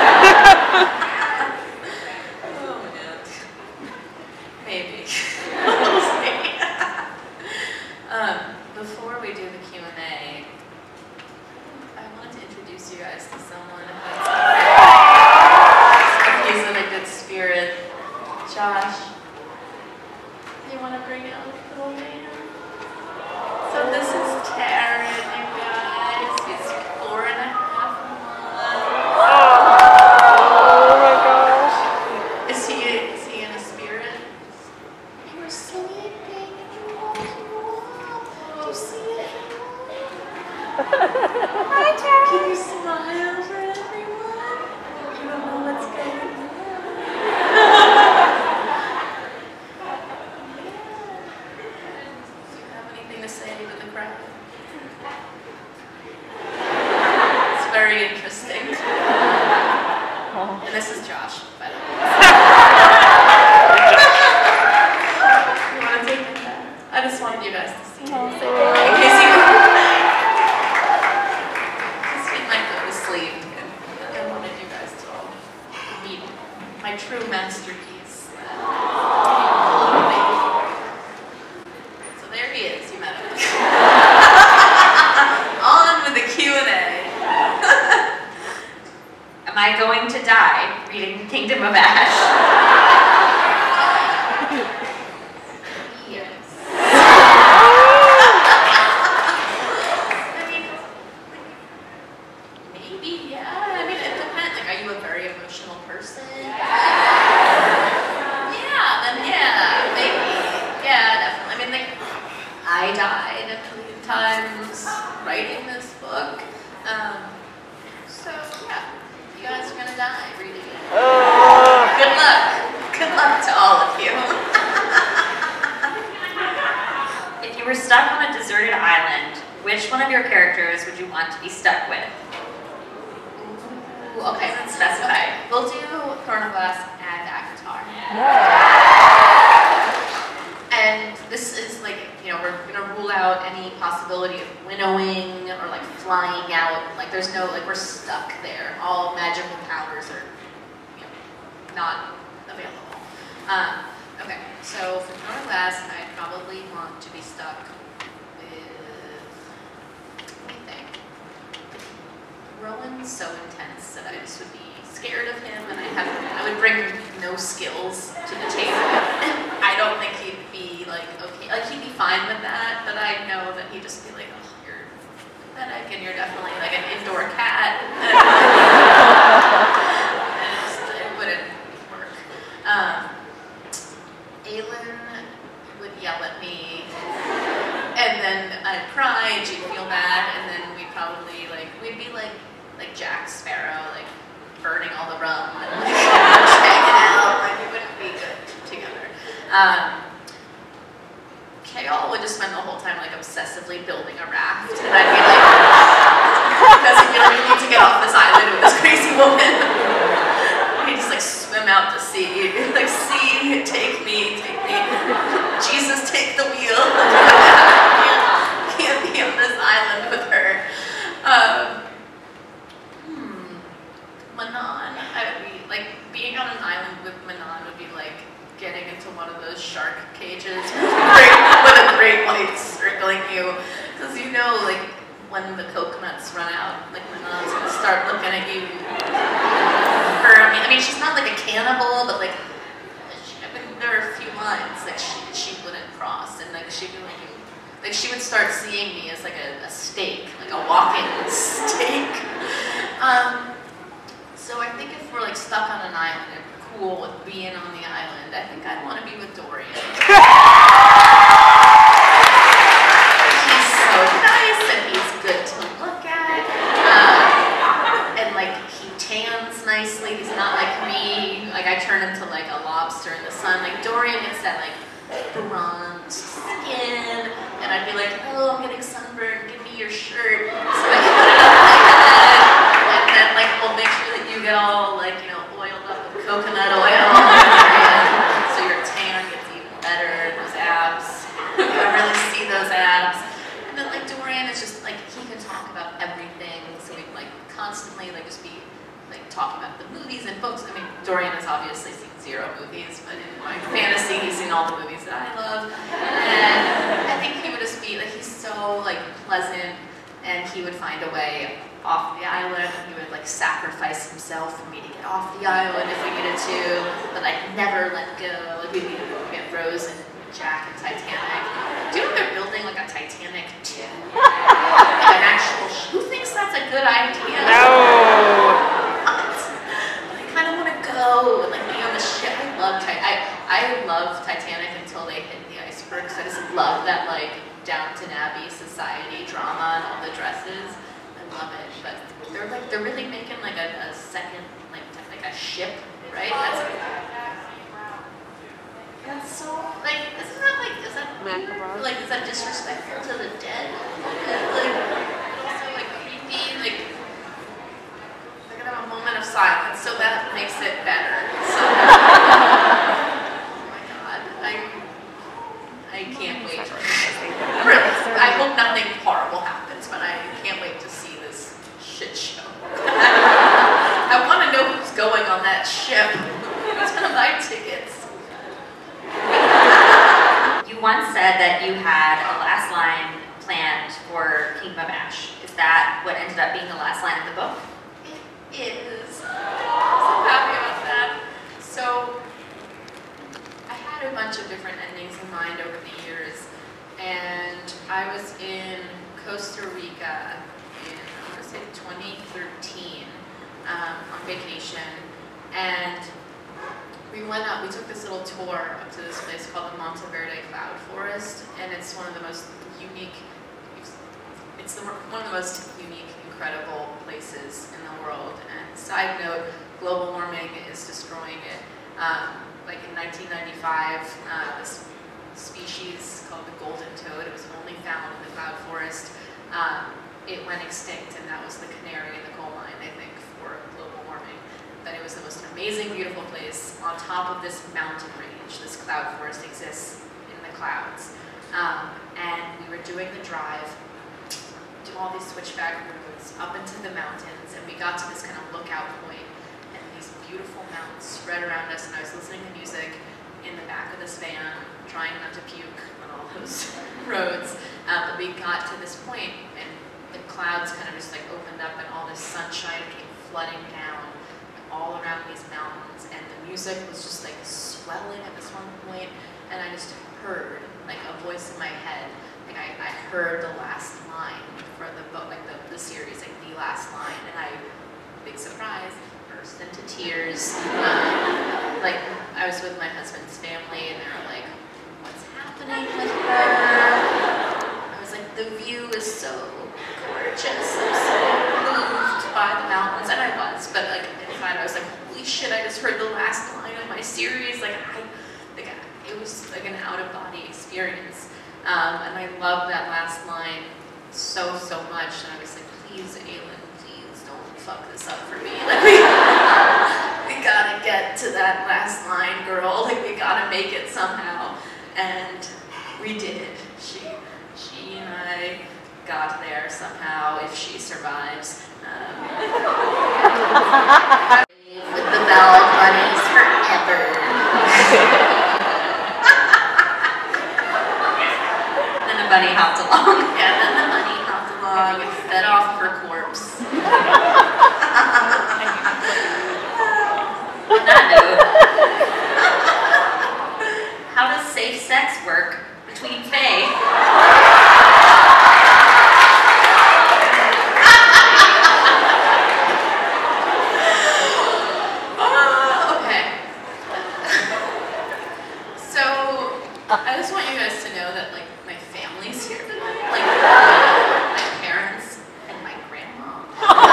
Maybe. We'll see. um, before we do the Q and A, I wanted to introduce you guys to someone. If he's in a good spirit. Josh, you want to bring out a little man? So this is Taryn, you guys. He's four and a half months. Oh my gosh. Is he, is he in a spirit? You were sleeping and you woke you up. Do you see it? Hi, Taryn. Can you smile for everyone? You don't know what's going on. Do you have anything to say to the crowd? It's very interesting. And this is Josh, by the way. You want to take it back? I just wanted you guys to see. In case you, because he might go to sleep, and I wanted you guys to all meet my true masterpiece. there he is. You met him. On with the Q and A. Am I going to die reading Kingdom of Ash? Yes. I mean, maybe, yeah. I mean, it depends. Like, are you a very emotional person? Yeah, then yeah, maybe. Yeah, definitely. I mean, like, I died a million times writing this book. Um, so, yeah. You guys are gonna die reading it. Oh. Good luck. Good luck to all of you. If you were stuck on a deserted island, which one of your characters would you want to be stuck with? Ooh, okay, let's specify. We'll do Throne of Glass and Avatar. And this is like, you know, we're gonna rule out any possibility of winnowing or like flying out. Like there's no, like we're stuck there. All magical powers are, you know, not available. Um, okay, so for Throne of Glass, I'd probably want to be stuck with, let me think. Rowan's so intense that I just would be scared of him, and I have, I would bring no skills to the table. I don't think he'd be like, okay, like he'd be fine with that, but I know that he'd just be like, oh, you're pathetic, and you're definitely like an indoor cat. And it, just, it wouldn't work. Um, Aylin would yell at me, and then I'd cry, and she'd feel bad, and then we'd probably like, we'd be like, like Jack Sparrow, like burning all the rum and like hanging out. Like it wouldn't be good together. Um, Kale would just spend the whole time like obsessively building a raft, and I'd be like, because he'd be like, we need to get off this island with this crazy woman. He'd just like swim out to sea, like sea, take me, take me. Jesus, take the wheel. Can't be on this island with her. Um, Manon, I would be, like, being on an island with Manon would be like getting into one of those shark cages with a great white circling you. Because you know, like, when the coconuts run out, like, Manon's gonna start looking at you. Her, I mean, I mean, she's not like a cannibal, but like, she, I mean, there are a few lines, like, she, she wouldn't cross, and like, she'd be like, like, she would start seeing me as like a, a steak, like a walking steak. Um, So I think if we're like stuck on an island and we're cool with being on the island, I think I'd want to be with Dorian. He's so nice and he's good to look at. Um, and like he tans nicely. He's not like me. Like I turn into like a lobster in the sun. Like Dorian gets that like bronzed skin. And I'd be like, oh, I'm getting sunburned. Give me your shirt. So I can put it on my head. And then like we'll make sure that you get all like, you know, oiled up with coconut oil. So your tan gets even better, those abs. You can really see those abs. And then like Dorian is just like, he can talk about everything. So we'd like constantly like just be like talking about the movies and books. I mean, Dorian has obviously seen zero movies, but in my fantasy he's seen all the movies that I love. And I think he would just be like, he's so like pleasant, and he would find a way off the island, and he would like sacrifice himself for me to get off the island if we needed to, but like never let go. Like we'd be get Rose and Jack and Titanic. Do you know they're building like a Titanic two? Like an actual sh who thinks that's a good idea? No. I kind of want to go and like be on the ship. I love Ti I I love Titanic until they hit the icebergs. I just love that like Downton Abbey society drama and all the dresses. Love it, but they're like they're really making like a, a second like like a ship, right? That's that's so like isn't that like is that weird? Like is that disrespectful to the dead? Like also like creepy. Like they're gonna have a moment of silence, so that makes it better. So, oh my god, I I can't wait. Really, I hope nothing horrible happens, but I can't wait to see this shit show. I want to know who's going on that ship. Who's going to buy tickets? You once said that you had a last line planned for Kingdom of Ash. Is that what ended up being the last line of the book? It is. I'm so happy about that. So, I had a bunch of different endings in mind over the years, and I was in Costa Rica in, I want to say twenty thirteen, um, on vacation, and we went up, we took this little tour up to this place called the Monteverde Cloud Forest, and it's one of the most unique, it's the, one of the most unique, incredible places in the world. And side note, global warming is destroying it. Um, like in nineteen ninety-five, uh, this species called the golden toad, it was only found in the cloud forest. Um, it went extinct, and that was the canary in the coal mine, I think, for global warming. But it was the most amazing, beautiful place on top of this mountain range. This cloud forest exists in the clouds. Um, and we were doing the drive to all these switchback roads up into the mountains, and we got to this kind of lookout point, and these beautiful mountains spread around us, and I was listening to music in the back of this van, trying not to puke on all those roads. Um, but we got to this point, and the clouds kind of just like opened up, and all this sunshine came flooding down all around these mountains, and the music was just like swelling at this one point, and I just heard like a voice in my head. Like I, I heard the last line for the book, like the, the series, like the last line, and I, big surprise, burst into tears. Um, like I was with my husband's family, and they were like, "What's happening with her?" I was like, "The view is so gorgeous. I'm so moved by the mountains," and I was, but like inside, I was like, "Holy shit! I just heard the last line of my series." Like I, like it was like an out-of-body experience. Um, and I love that last line so, so much. And I was like, "Please, Aylin, please don't fuck this up for me. Like, we, we gotta get to that last line, girl. Like, we gotta make it somehow." And we did it. She, she and I got there somehow, if she survives. Um, with the Bell Bunnies forever. The bunny hopped along. Yeah, then the bunny hopped along and fed off her corpse. On that note, how does safe sex work between fae? uh, okay. So, I just want you guys to know that, like, my family's here tonight. Like, my parents and my grandma.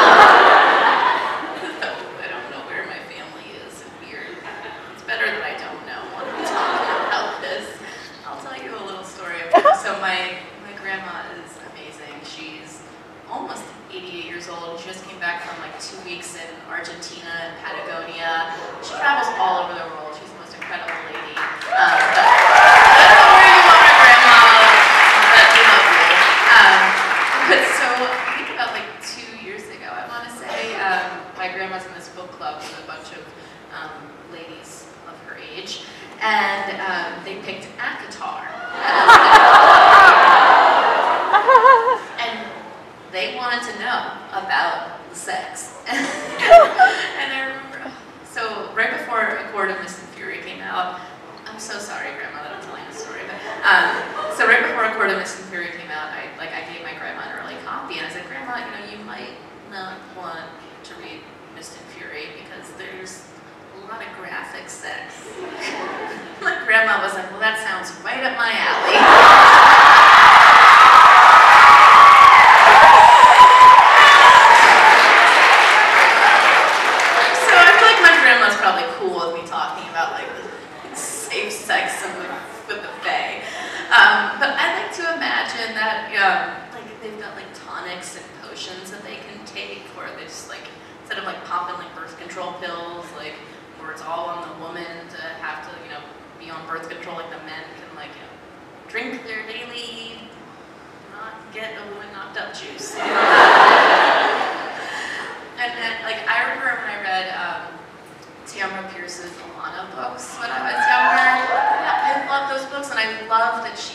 So, I don't know where my family is. It's weird. It's better that I don't know when I'm talking about this. I'll tell you a little story about it. So, my, my grandma is amazing. She's almost eighty-eight years old. She just came back from, like, two weeks in Argentina and Patagonia. She travels all over the world. She's the most incredible lady. Um, but, But so, I think about like two years ago, I want to say, um, my grandma's in this book club with a bunch of um, ladies of her age, and um, they picked ACOTAR. And they wanted to know about the sex. And I remember, so right before A Chord of Mist and Fury came out, I'm so sorry, Grandma, that I'm telling this story, but um, so right before A Chord of Mist and Fury came out, I like I gave my grandma an early copy, and I said, "Grandma, you know, you might not want to read Mist and Fury because there's a lot of graphic sex." My grandma was like, "Well, that sounds right up my alley." So I feel like my grandma's probably cool with me talking about like the safe sex and with, with the fae. Um, but I like to imagine that um, like they've got like tonics and potions that they can take, or they just like, instead of like popping like birth control pills, like where it's all on the woman to have to, you know, be on birth control, like the men can like, you know, drink their daily, not get a woman knocked up juice. And then like I remember when I read um, Tamara Pierce's Alana books when I was younger. Yeah, I love those books, and I love that she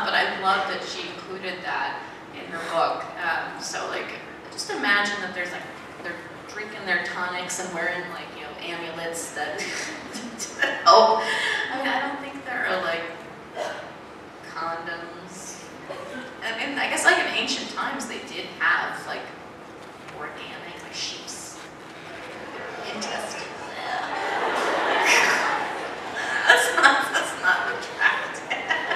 but I love that she included that in her book. Um, so like, just imagine that there's like, they're drinking their tonics and wearing like, you know, amulets that, that help. I mean, I don't think there are like condoms. I mean, I guess like in ancient times they did have like organic, like sheep's intestines. That's not, that's not attractive.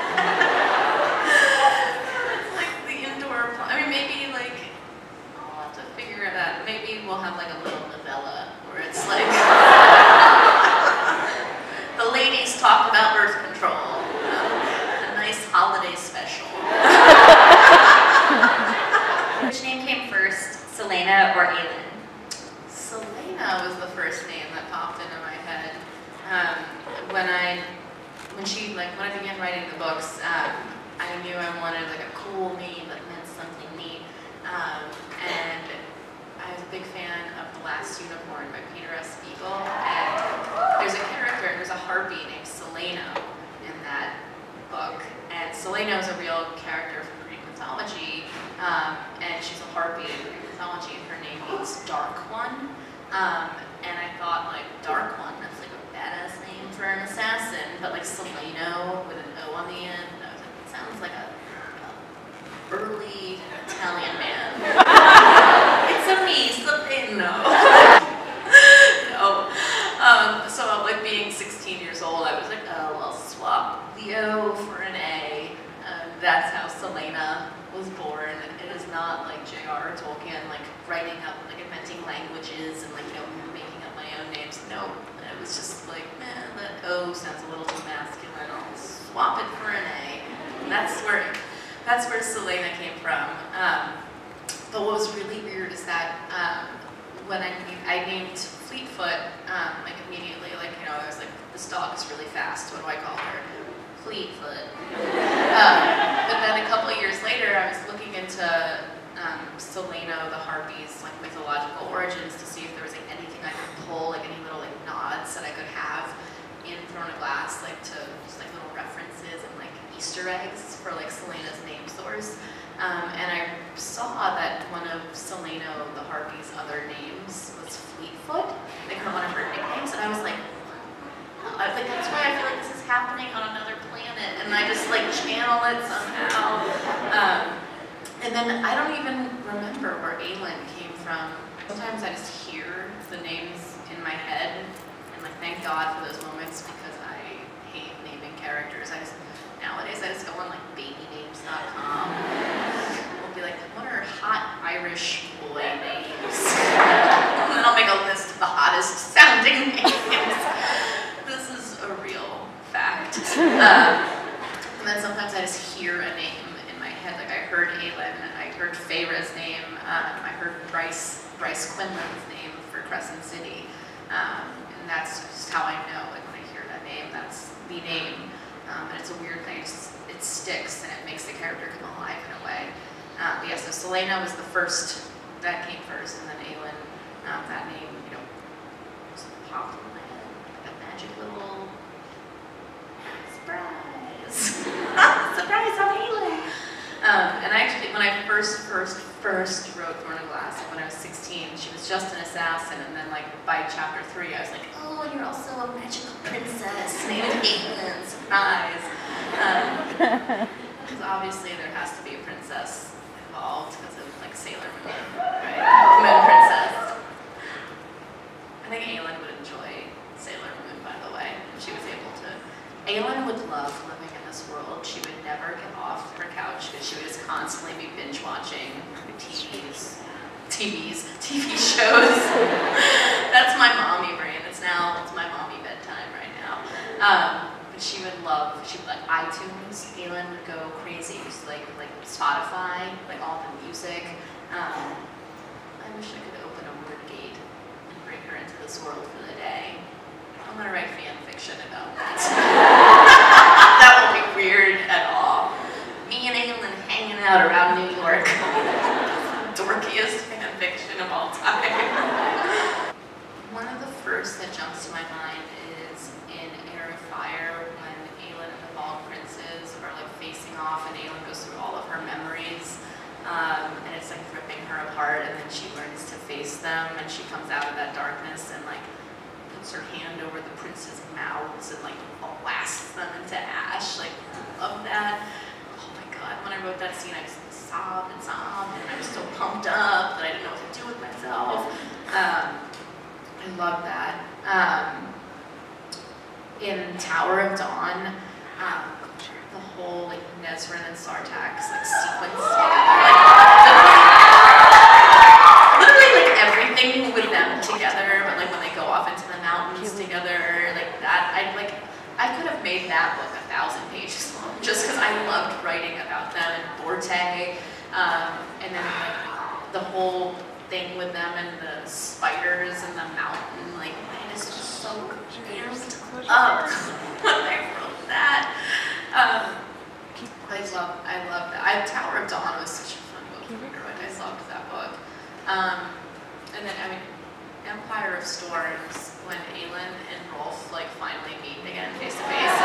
It's like the indoor, I mean, maybe like, I'll have to figure it out. Maybe we'll have like a little novella where it's like, the ladies talk about birth control. Um, a nice holiday special. Which name came first, Selena or Aylin? Selena was the first name that popped into my head. Um, when I, when she, like, when I began writing the books, um, I knew I wanted like a cool name that meant something neat. Um, and I was a big fan of The Last Unicorn by Peter S. Beagle. And there's a character, there's a harpy named Selena in that book. And Selena is a real character from Greek mythology. Um, and she's a harpy in Greek mythology, and her name means Dark One. Um, and I thought, like, Dark One, that's like a badass name for an assassin, but like Seleno with an O on the end, I was like, it sounds like a, a early Italian man. It's a me, Seleno. No. Um, so like being sixteen years old, I was like, oh, I'll swap the O for an A. Um, that's how Selena was born. It is not like J R R Tolkien, like writing up, like inventing languages and like, you know, making up my own names. No, it was just like, man, that O sounds a little too masculine. I'll swap it for an A. And that's where, that's where Selena came from. Um, but what was really weird is that um, when I I named Fleetfoot, um, like immediately, like, you know, I was like, this dog is really fast. What do I call her? Fleetfoot. Um, but then a couple of years later, I was looking into um, Seleno, the harpy's like mythological origins to see if there was like anything I could pull, like any little like nods that I could have in Throne of Glass, like to just like little references and like Easter eggs for like Selena's name source. Um, and I saw that one of Seleno, the harpy's other names was Fleetfoot, like her one of her nicknames, and I was like, I was like, that's why I feel like this is happening on another planet, and I just like channel it somehow. Um, and then I don't even remember where Aylin came from. Sometimes I just hear the names in my head, and like thank God for those moments because I hate naming characters. I just nowadays I just go on like baby names dot com. I'll be like, what are hot Irish boy names? And then I'll make a list of the hottest sounding names. This is a real fact. Um, and then sometimes I just hear a name in my head. Like I heard Aylin, I heard Feyre's name, um, I heard Bryce, Bryce Quinlan's name for Crescent City. Um, and that's just how I know, like when I hear that name, that's the name. Um, and it's a weird thing, it's, it sticks and it makes the character come alive in a way. Um, but yeah, so Selena was the first, that came first, and then Aylin, um, that name, you know, just popped in my head. Magic little surprise. Surprise, I'm Aylin. Um, and I actually, when I first, first, first wrote Throne of Glass, like when I was sixteen, she was just an assassin, and then like by chapter three, I was like, oh, and you're also a magical princess named Aylin. Surprise. Because um, obviously there has to be a princess involved because of like Sailor Moon, right? Moon Princess. I think Aylin would enjoy Sailor Moon, by the way, if she was able to. Aylin would love living in this world. She would never get off her couch because she would just constantly be binge watching T Vs, T Vs, T V shows. That's my mommy brain. It's now, it's my mommy bedtime right now. Um, but she would love, she would like iTunes. Aylin would go crazy. Just like, like Spotify, like all the music. Um, I wish I could open a word gate and bring her into this world for the day. I'm gonna write fan fiction about that. That won't be weird at all. Me and Aylin hanging out around New York. Dorkiest fan fiction of all time. One of the first that jumps to my mind is in Heir of Fire when Aylin and the Bald Princes are like facing off, and Aylin them, and she comes out of that darkness and like puts her hand over the prince's mouths and like blasts them into ash. Like, I love that. Oh my god, when I wrote that scene, I just sobbed and sobbed, and I was so pumped up that I didn't know what to do with myself. Um, I love that. Um, in Tower of Dawn, um, the whole like Nezran and Sartax like sequence together, like, literally like everything with them together, but like when they go off into the mountains together, like that, I like I could have made that book a thousand pages long just because I loved writing about them and Borte, um, and then like the whole thing with them and the spiders and the mountain, like I just was so amped up when I wrote that. Um, I love, I love that. I, Tower of Dawn was such a fun book for me to write. I loved that book. Um, and then, I mean, Empire of Storms, when Aelin and Rolf like finally meet again face to face.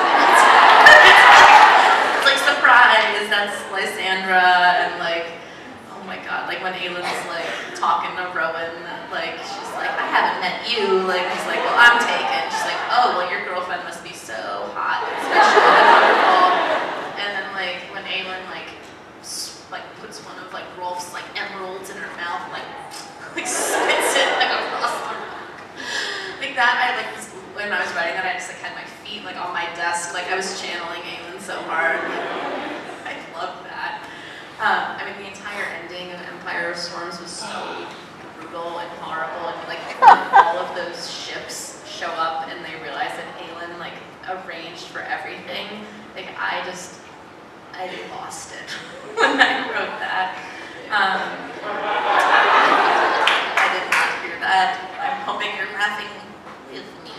It's like, surprise, that's Lysandra, and like, oh my god, like when Aelin's like talking to Rowan, like she's like, I haven't met you, like he's like, well, I'm taken. She's like, oh, well, your girlfriend must be so hot, especially wonderful. And then like when Aelin like like puts one of like Rolf's like emeralds in her mouth, like like spits it like across the room. Like that, I like just, when I was writing that, I just like had my feet like on my desk, like I was channeling Aelin so hard. Like, I love that. Um, I mean, the entire ending of Empire of Storms was so brutal and horrible, and like all of those ships show up and they realize that Aelin like arranged for everything. Like I just, I lost it when I wrote that. Um, I did not hear that. I'm hoping you're laughing with me.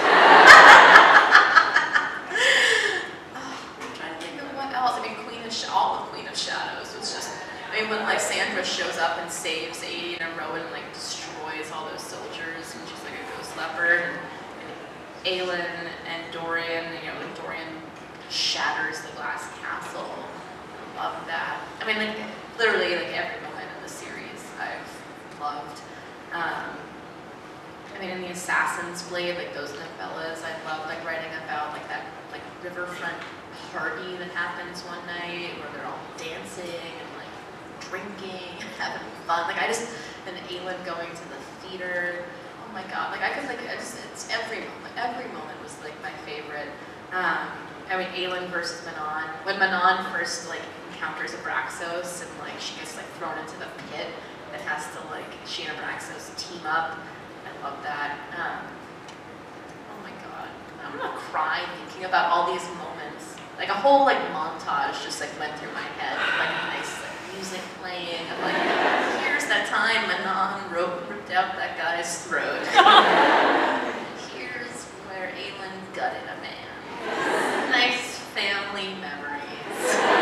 I'm trying to think of what else. I mean, Queen of Sh all of Queen of Shadows was just. I mean, when like Sandra shows up and saves Aideen and Rowan, and like destroys all those soldiers, and she's like a ghost leopard. And Aelin and Dorian, you know, like Dorian shatters the glass castle. I love that. I mean, like literally, like every moment in the series, I've loved. Um, I mean, in the Assassin's Blade, like those novellas, I love like writing about like that like riverfront party that happens one night where they're all dancing and like drinking and having fun. Like I just, and Aelin going to the theater. Oh my god! Like I could like I just it's every moment. Every moment was like my favorite. Um, I mean, Aelin versus Manon. When Manon first like encounters Abraxos and like she gets like thrown into the pit that has to like she and Abraxos team up. I love that. Um, oh my god, I'm gonna cry thinking about all these moments. Like a whole like montage just like went through my head, like nice like, music playing. Of like, here's that time Manon wrote, ripped out that guy's throat. Here's where Aelin gutted a man. Nice family memories.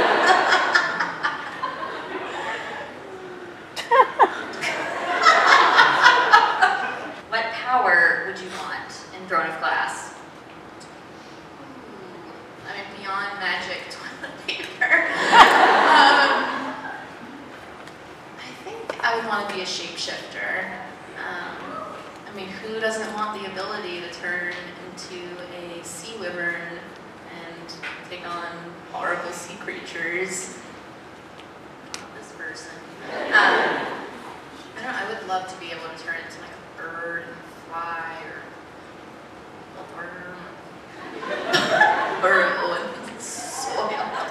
What power would you want in Throne of Glass? Ooh, I mean, beyond magic toilet paper. um, I think I would want to be a shapeshifter. Um, I mean, who doesn't want the ability to turn into a sea wyvern and take on horrible sea creatures? Not this person. Um, I don't know, I would love to be able to turn into like a bird and fly, or a worm. Burrow and soil.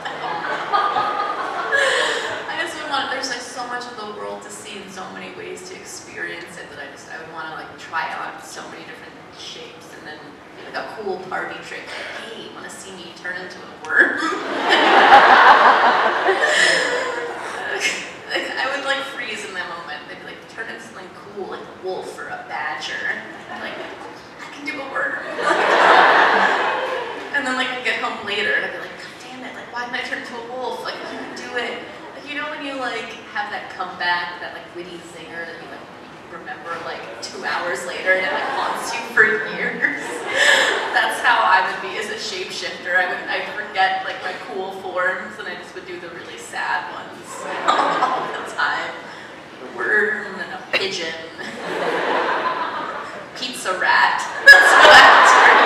I just would want, there's like so much of the world to see and so many ways to experience it that I just, I would want to like try on so many different shapes, and then do like a cool party trick, like, hey, want to see me turn into a worm? I would like freeze in that moment. They'd be like, turn into something cool, like a wolf or a badger. Like, I can do a worm. And then like I'd get home later and I'd be like, god damn it, like why didn't I turn into a wolf? Like, I can do it. Like, you know when you like have that comeback, that like witty zinger that you like remember like two hours later and it like haunts you for years? That's how I would be as a shapeshifter. I would I'd forget like my cool forms and I just would do the really sad ones all the time. A worm and a pigeon, pizza rat. That's what I'm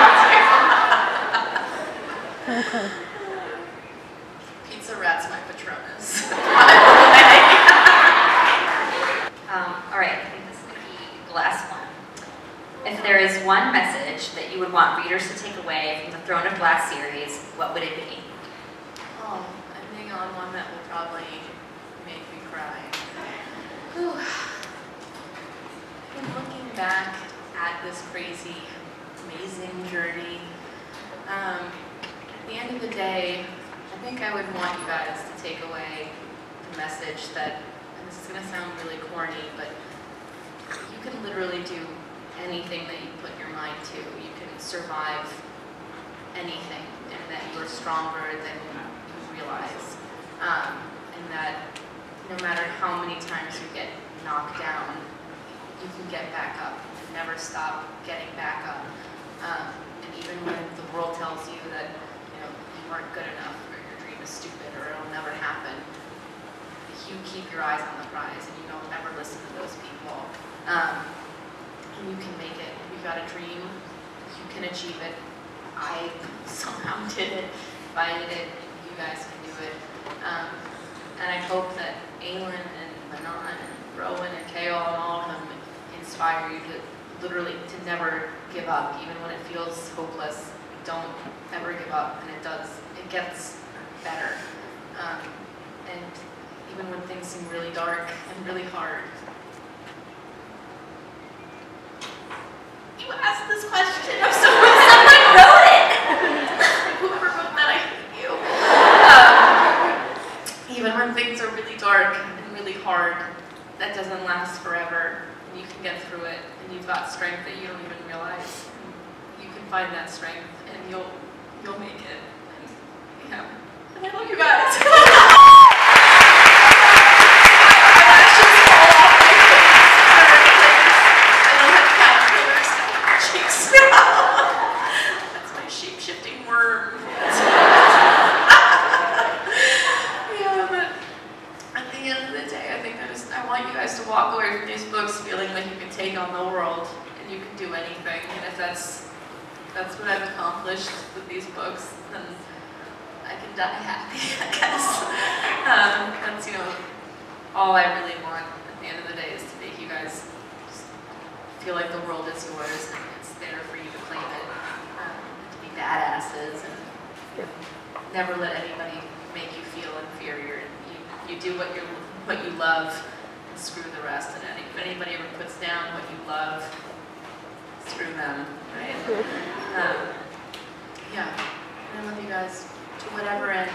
turning into. Pizza rat's my Patronus. Um, all right, I think this is the last one. If there is one message that you would want readers to take away from the Throne of Glass series, what would it be? Oh, I'm being on one that will probably make me cry. Whew. In looking back at this crazy, amazing journey, um, at the end of the day, I think I would want you guys to take away the message that, and this is going to sound really corny, but you can literally do anything that you put your mind to. You can survive anything, and that you're stronger than you realize. Um, and that no matter how many times you get knocked down, you can get back up and never stop getting back up. Um, and even when the world tells you that you know you aren't good enough, or your dream is stupid, or it'll never happen, you keep your eyes on the prize and you don't ever listen to those people. Um, and you can make it. If you've got a dream, you can achieve it. I somehow did it. If I did it, you guys can do it. Um, and I hope that Aylin and Manon and Rowan and Kale and all of them inspire you to literally to never give up, even when it feels hopeless. Don't ever give up, and it does. It gets better. Um, and even when things seem really dark and really hard. You asked this question. I'm so someone wrote it. Whoever wrote that, I hate you. Um, even when things are really dark and really hard, that doesn't last forever. And you can get through it, and you've got strength that you don't even realize. You can find that strength, and you'll you'll make it. And, yeah. And I love you guys. That's my shape-shifting worm. Yeah, but at the end of the day, I think I just I want you guys to walk away from these books feeling like you can take on the world and you can do anything. And if that's that's what I've accomplished with these books, then I can die happy, I guess. Um, that's you know all I really want at the end of the day is to make you guys just feel like the world is yours and it's there for you to claim it, um, to be badasses, and never let anybody make you feel inferior. You, you do what you what you love, and screw the rest. And any, if anybody ever puts down what you love, screw them, right? Um, yeah, I love you guys to whatever end.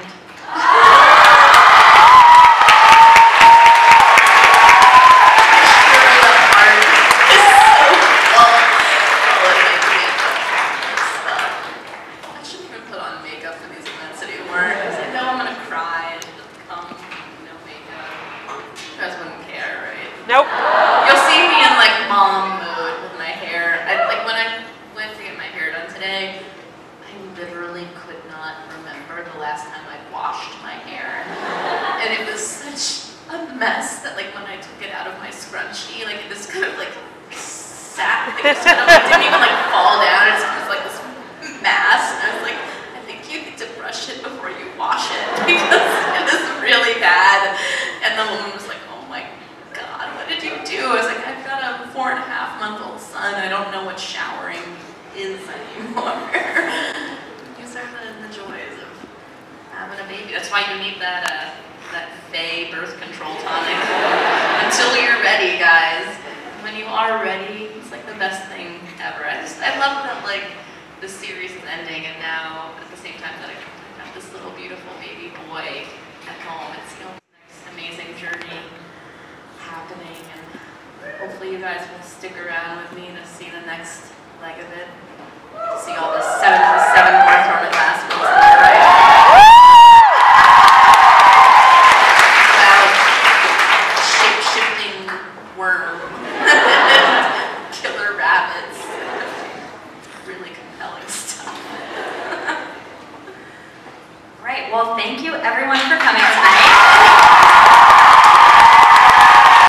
Nope. You'll see me in like mom mode with my hair. I, like when I went to get my hair done today, I literally could not remember the last time I washed my hair. And it was such a mess that like when I took it out of my scrunchie, like it just kind of like sat, like it just kind of like, didn't even like fall down. It just was like this mass. And I was like, I think you need to brush it before you wash it because it is really bad. And the woman was like, what did you do? I was like, I've got a four and a half month old son. I don't know what showering is anymore. These are the, the joys of having a baby. That's why you need that uh, that Faye birth control tonic until you're ready, guys. When you are ready, it's like the best thing ever. I just I love that like the series is ending, and now at the same time that I have this little beautiful baby boy at home. It's you know this amazing journey happening, and hopefully you guys will stick around with me to see the next leg of it. See all the seven seven more Throne of Glass books on the right. About shape-shifting worm, killer rabbits, really compelling stuff. Right. Well, thank you everyone